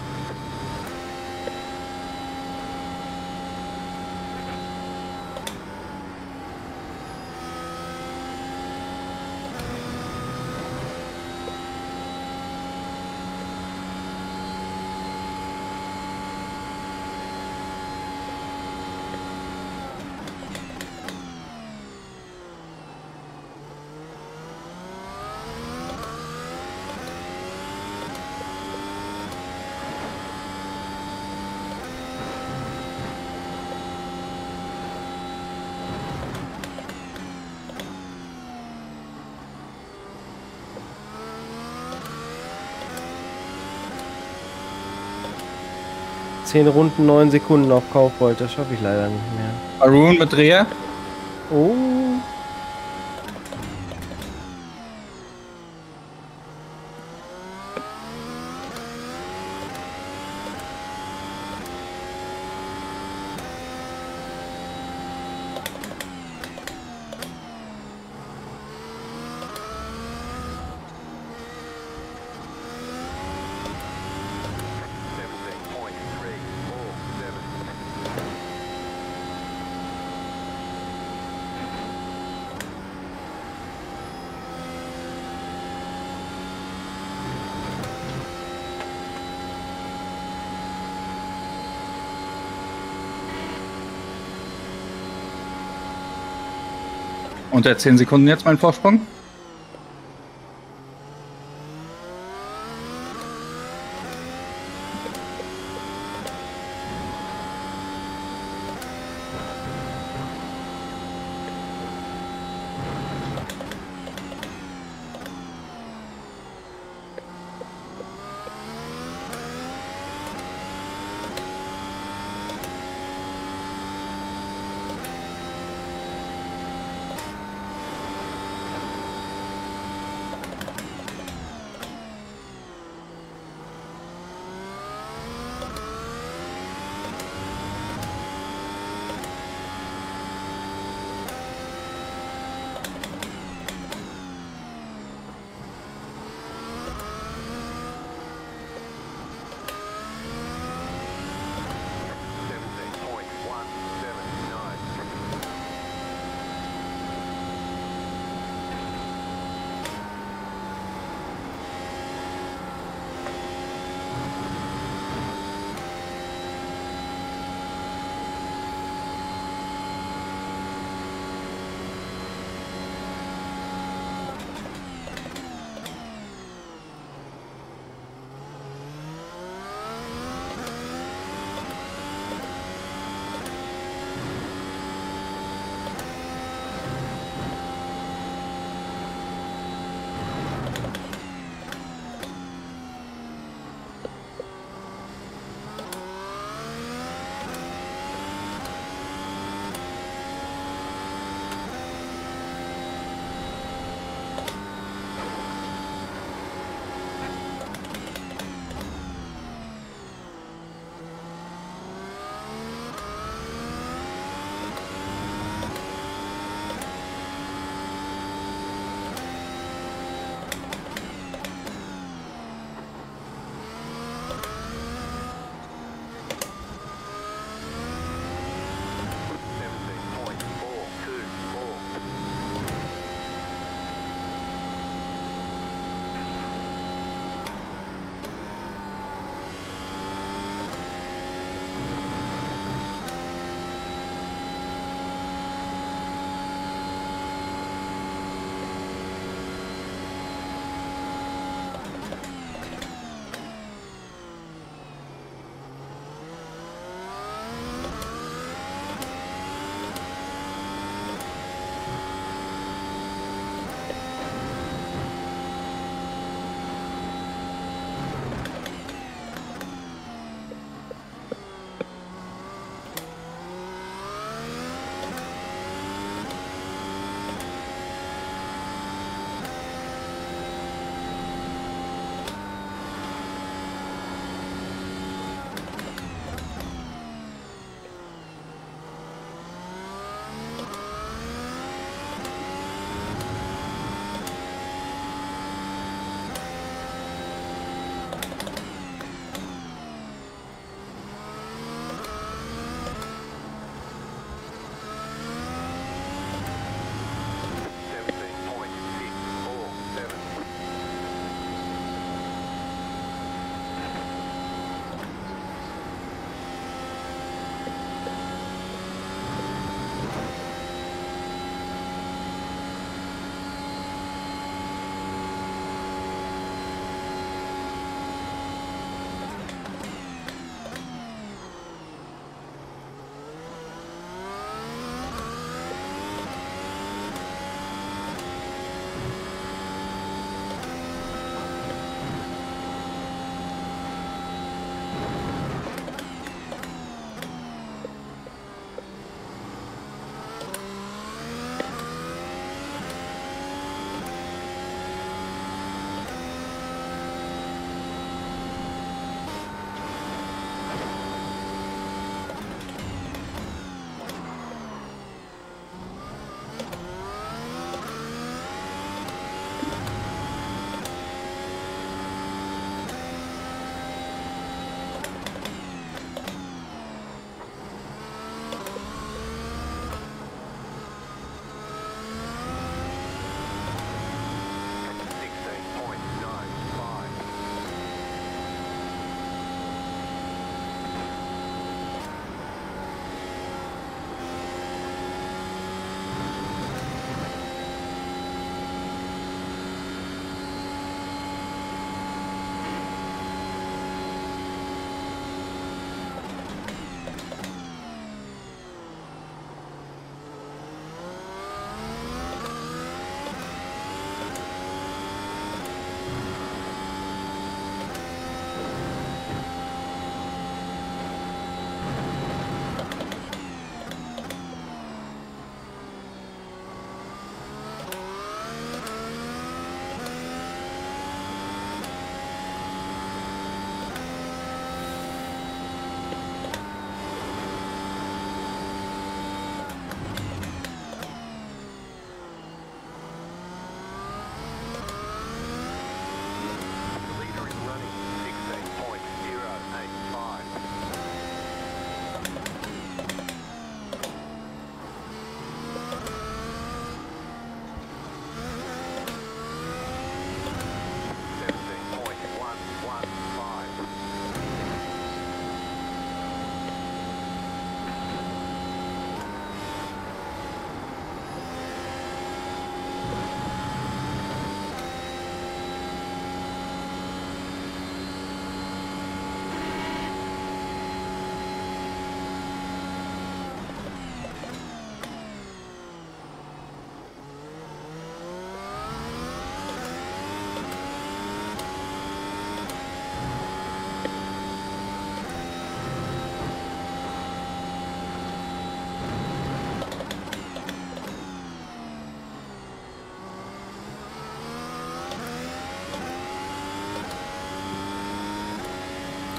zehn Runden, neun Sekunden auf Kaufbeut, das schaffe ich leider nicht mehr. Arun mit Dreher. Oh. Unter zehn Sekunden jetzt mein Vorsprung.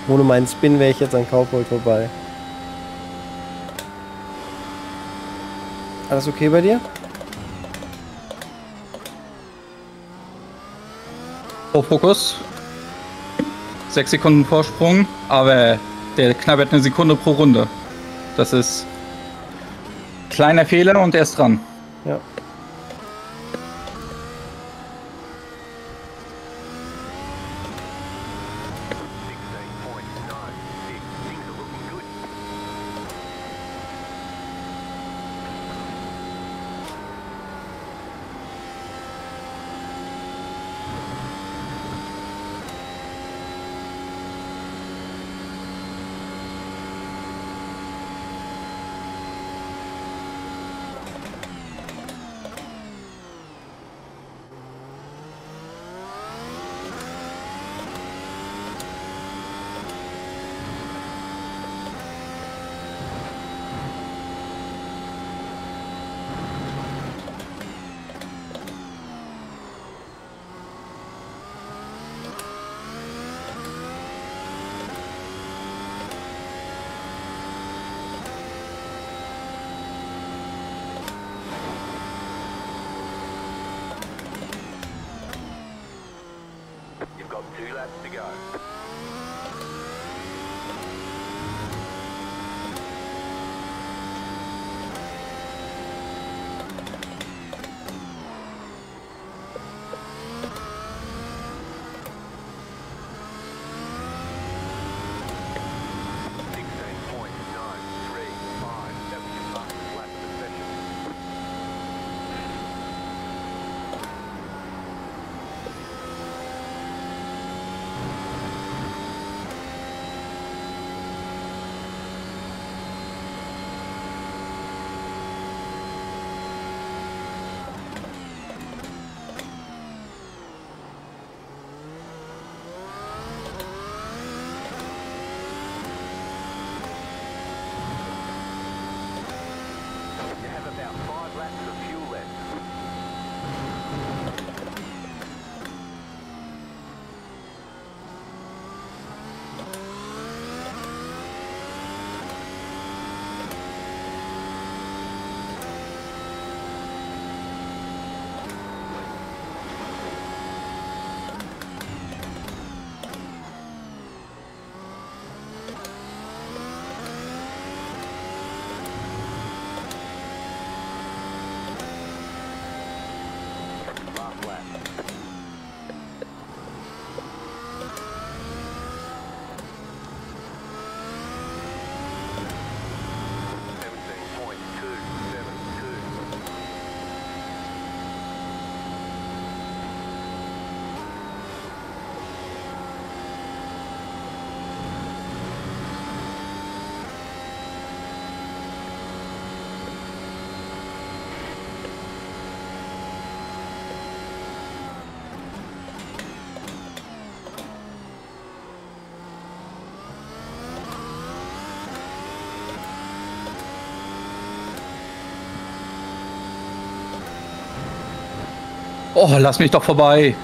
Ohne meinen Spin wäre ich jetzt an Kaufhold vorbei. Alles okay bei dir? Hochfokus. Sechs Sekunden Vorsprung, aber der knabbert eine Sekunde pro Runde. Das ist kleiner Fehler und er ist dran. Ja. You've got two laps to go. sixteen point nine three five. That was your fastest lap of the session. You have about five laps of fuel left. Last lap. seventeen point two seven two. Oh, lass mich doch vorbei.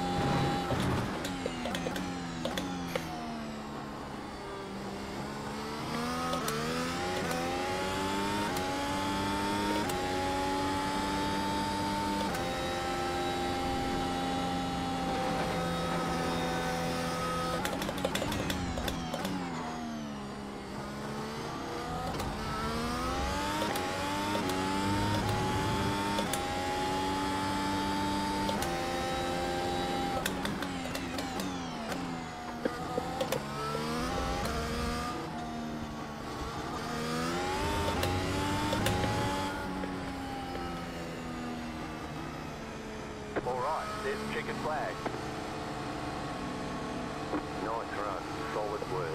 All right, there's the checkered flag. Nice run, solid work.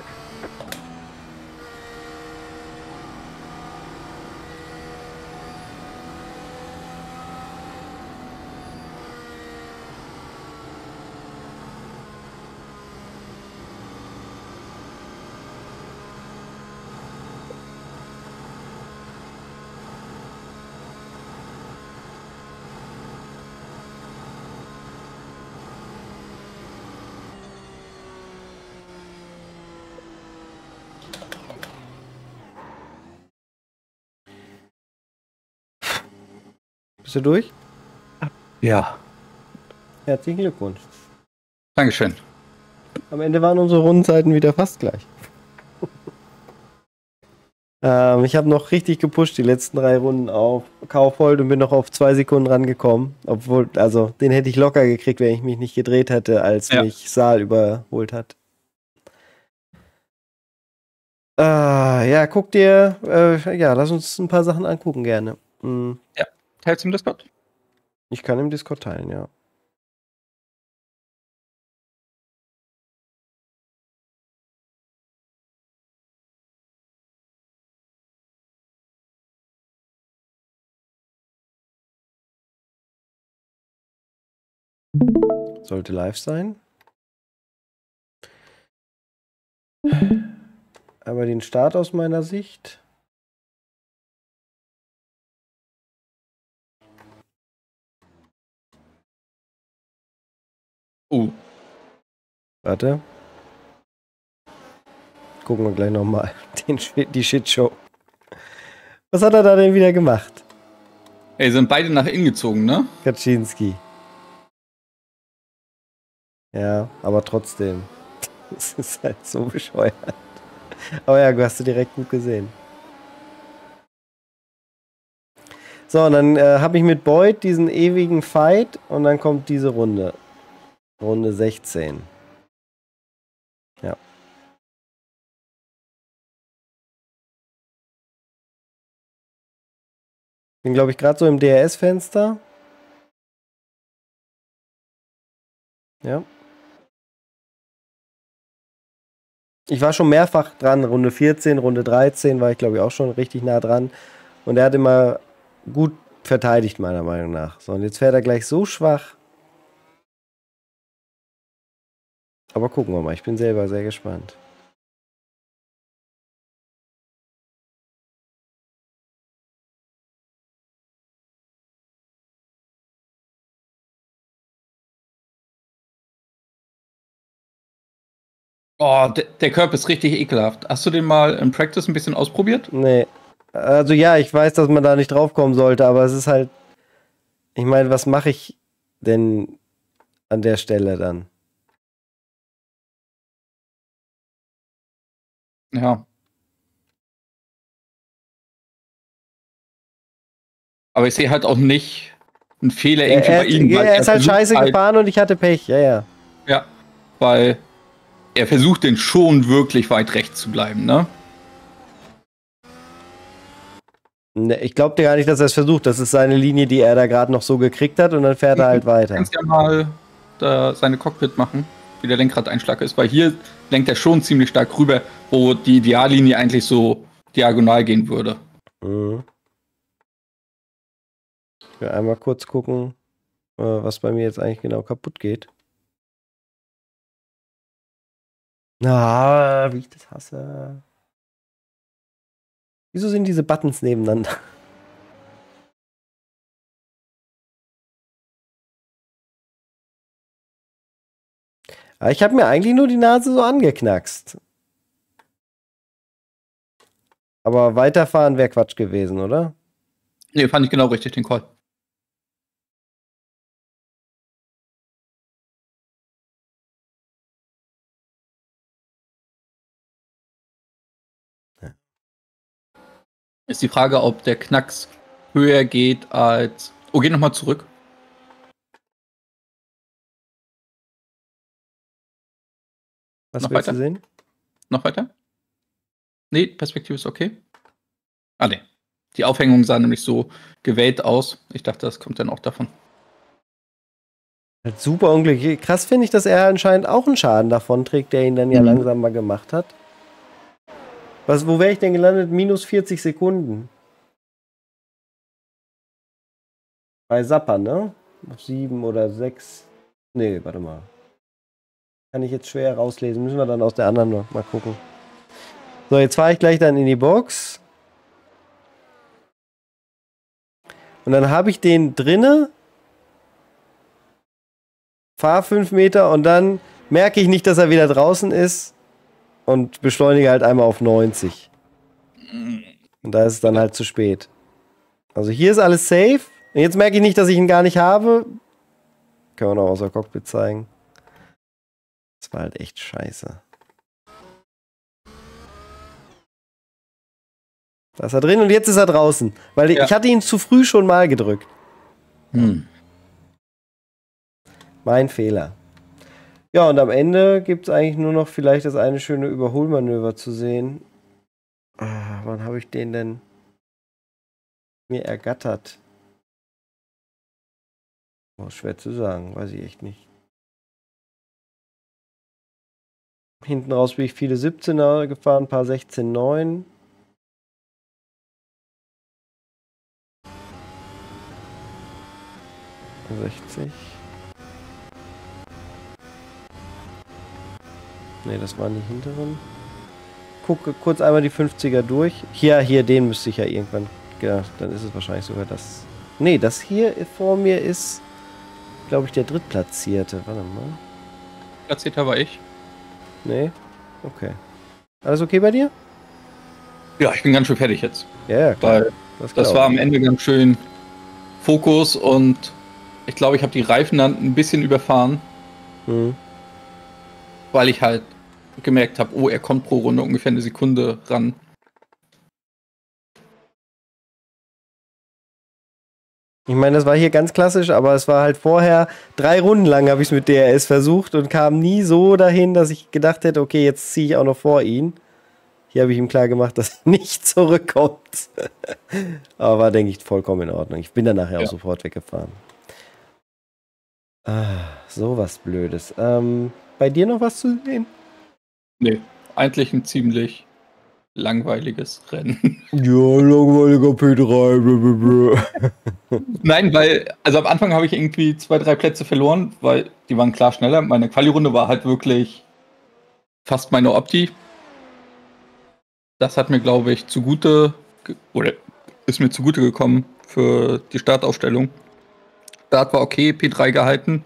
Bist du durch? Ja. Herzlichen Glückwunsch. Dankeschön. Am Ende waren unsere Rundenzeiten wieder fast gleich. ähm, ich habe noch richtig gepusht die letzten drei Runden auf Kaufhold und bin noch auf zwei Sekunden rangekommen. Obwohl, also den hätte ich locker gekriegt, wenn ich mich nicht gedreht hätte, als Ja. mich Saal überholt hat. Äh, ja, guck dir, äh, ja, lass uns ein paar Sachen angucken gerne. Hm, Ja. Teilst du im Discord? ich kann im Discord teilen, ja. Sollte live sein. Aber den Start aus meiner Sicht. Uh. Warte. Gucken wir gleich nochmal. Die Shitshow. Was hat er da denn wieder gemacht? Ey, sind beide nach innen gezogen, ne? Kaczynski. Ja, aber trotzdem. Das ist halt so bescheuert. Aber ja, hast du direkt gut gesehen. So, und dann äh, habe ich mit Boyd diesen ewigen Fight und dann kommt diese Runde. Runde sechzehn. Ja. Bin, glaube ich, gerade so im D R S-Fenster. Ja. Ich war schon mehrfach dran. Runde vierzehn, Runde dreizehn war ich, glaube ich, auch schon richtig nah dran. Und er hat immer gut verteidigt, meiner Meinung nach. So, und jetzt fährt er gleich so schwach. Aber gucken wir mal. Ich bin selber sehr gespannt. Oh, der, der Körper ist richtig ekelhaft. Hast du den mal im Practice ein bisschen ausprobiert? Nee. Also ja, ich weiß, dass man da nicht drauf kommen sollte, aber es ist halt. Ich meine, was mache ich denn an der Stelle dann? Ja. Aber ich sehe halt auch nicht einen Fehler Er, irgendwie er, bei ihm. weil er ist halt versucht scheiße halt, gefahren und ich hatte Pech, ja, ja. Ja, weil er versucht den schon wirklich weit rechts zu bleiben, ne? Ne, ich glaube dir gar nicht, dass er es versucht. Das ist seine Linie, die er da gerade noch so gekriegt hat und dann fährt er halt Du weiter. kannst ja mal da seine Cockpit machen, wie der Lenkradeinschlag ist, weil hier lenkt er schon ziemlich stark rüber, wo die Ideallinie eigentlich so diagonal gehen würde. Mhm. Ich will einmal kurz gucken, äh, was bei mir jetzt eigentlich genau kaputt geht. Na, wie ich das hasse. Wieso sind diese Buttons nebeneinander? Aber ich habe mir eigentlich nur die Nase so angeknackst. Aber weiterfahren wäre Quatsch gewesen, oder? Nee, fand ich genau richtig, den Call. Ist die Frage, ob der Knacks höher geht als... Oh, geh nochmal zurück. Was Noch willst weiter? du sehen? Noch weiter? Nee, Perspektive ist okay. Ah, nee. Die Aufhängung sah nämlich so gewellt aus. Ich dachte, das kommt dann auch davon. Halt super unglücklich. Krass finde ich, dass er anscheinend auch einen Schaden davon trägt, der ihn dann ja Mhm. langsam mal gemacht hat. Was, wo wäre ich denn gelandet? Minus vierzig Sekunden. Bei Zappa, ne? Auf sieben oder sechs. Nee, warte mal. Kann ich jetzt schwer rauslesen. Müssen wir dann aus der anderen noch mal gucken. So, jetzt fahre ich gleich dann in die Box. Und dann habe ich den drinne. Fahr fünf Meter und dann merke ich nicht, dass er wieder draußen ist. Und beschleunige halt einmal auf neunzig. Und da ist es dann halt zu spät. Also hier ist alles safe Jetzt merke ich nicht, dass ich ihn gar nicht habe. Können wir noch außer Cockpit zeigen. Das war halt echt scheiße. Da ist er drin und jetzt ist er draußen. Weil ja. ich hatte ihn zu früh schon mal gedrückt. Hm. Mein Fehler. Ja, und am Ende gibt es eigentlich nur noch vielleicht das eine schöne Überholmanöver zu sehen. Ah, wann habe ich den denn mir ergattert? Oh, schwer zu sagen, weiß ich echt nicht. Hinten raus bin ich viele siebzehner gefahren, ein paar sechzehn neun. sechzig. Ne, das waren die hinteren. Gucke kurz einmal die fünfziger durch. Hier, hier, den müsste ich ja irgendwann. Ja, dann ist es wahrscheinlich sogar das. Ne, das hier vor mir ist, glaube ich, der Drittplatzierte. Warte mal. Platzierter war ich. Ne? Okay. Alles okay bei dir? Ja, ich bin ganz schön fertig jetzt. Ja, ja, klar. Weil das, das war am Ende ganz schön Fokus und ich glaube, ich habe die Reifen dann ein bisschen überfahren. Mhm. Weil ich halt gemerkt habe, oh, er kommt pro Runde ungefähr eine Sekunde ran. Ich meine, das war hier ganz klassisch, aber es war halt vorher, drei Runden lang habe ich es mit D R S versucht und kam nie so dahin, dass ich gedacht hätte, okay, jetzt ziehe ich auch noch vor ihn. Hier habe ich ihm klar gemacht, dass er nicht zurückkommt. Aber war, denke ich, vollkommen in Ordnung. Ich bin dann nachher ja. auch sofort weggefahren. Ah, sowas Blödes. Ähm, bei dir noch was zu sehen? Nee, eigentlich ein ziemlich langweiliges Rennen. Ja, langweiliger P drei. Nein, weil, also am Anfang habe ich irgendwie zwei, drei Plätze verloren, weil die waren klar schneller. Meine Quali-Runde war halt wirklich fast meine Opti. Das hat mir, glaube ich, zugute, oder ist mir zugute gekommen für die Startaufstellung. Start war okay, P drei gehalten.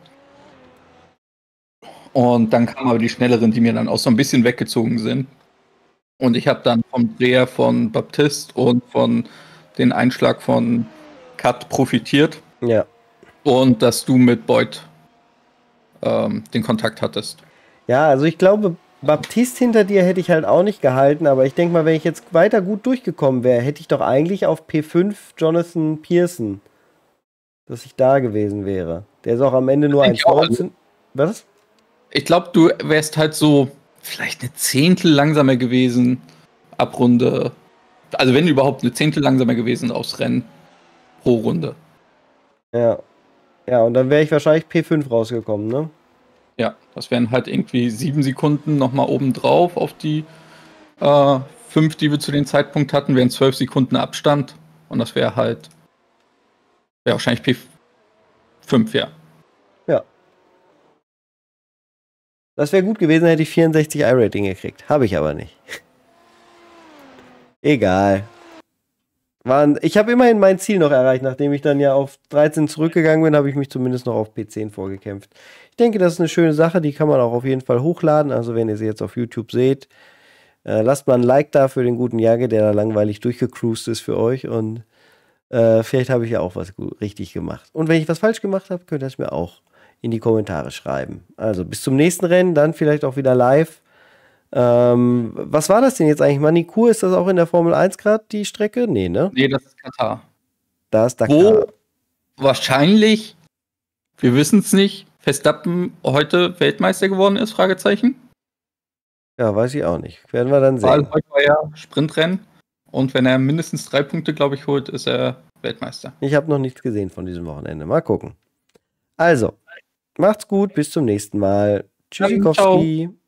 Und dann kamen aber die schnelleren, die mir dann auch so ein bisschen weggezogen sind. Und ich habe dann vom Dreher von Baptiste und von den Einschlag von Kat profitiert. Ja. Und dass du mit Boyd ähm, den Kontakt hattest. Ja, also ich glaube, Baptiste hinter dir hätte ich halt auch nicht gehalten, aber ich denke mal, wenn ich jetzt weiter gut durchgekommen wäre, hätte ich doch eigentlich auf P fünf Jonathan Pearson, dass ich da gewesen wäre. Der ist auch am Ende nur eins neunzehn. Was? Ich glaube, du wärst halt so vielleicht eine Zehntel langsamer gewesen ab Runde. Also wenn überhaupt eine Zehntel langsamer gewesen aufs Rennen pro Runde. Ja. Ja, und dann wäre ich wahrscheinlich P fünf rausgekommen, ne? Ja, das wären halt irgendwie sieben Sekunden nochmal oben drauf auf die äh, fünf, die wir zu dem Zeitpunkt hatten, wären zwölf Sekunden Abstand. Und das wäre halt wäre wahrscheinlich P fünf, ja. Ja. Das wäre gut gewesen, hätte ich vierundsechzig iRating gekriegt. Habe ich aber nicht. Egal. Waren, ich habe immerhin mein Ziel noch erreicht. Nachdem ich dann ja auf dreizehn zurückgegangen bin, habe ich mich zumindest noch auf P zehn vorgekämpft. Ich denke, das ist eine schöne Sache. Die kann man auch auf jeden Fall hochladen. Also wenn ihr sie jetzt auf YouTube seht, äh, lasst mal ein Like da für den guten Jagge, der da langweilig durchgecruised ist für euch. Und äh, vielleicht habe ich ja auch was gut, richtig gemacht. Und wenn ich was falsch gemacht habe, könnt ihr es mir auch in die Kommentare schreiben. Also bis zum nächsten Rennen, dann vielleicht auch wieder live. Ähm, was war das denn jetzt eigentlich? Magny-Cours, ist das auch in der Formel eins gerade die Strecke? Nee, ne? Nee, das ist Katar. Da ist Dakar. Wo wahrscheinlich, wir wissen es nicht, Verstappen heute Weltmeister geworden ist, Fragezeichen. Ja, weiß ich auch nicht. Werden wir dann sehen. Weil heute war ja Sprintrennen und wenn er mindestens drei Punkte, glaube ich, holt, ist er Weltmeister. Ich habe noch nichts gesehen von diesem Wochenende. Mal gucken. Also, macht's gut, bis zum nächsten Mal. Tschüssikowski.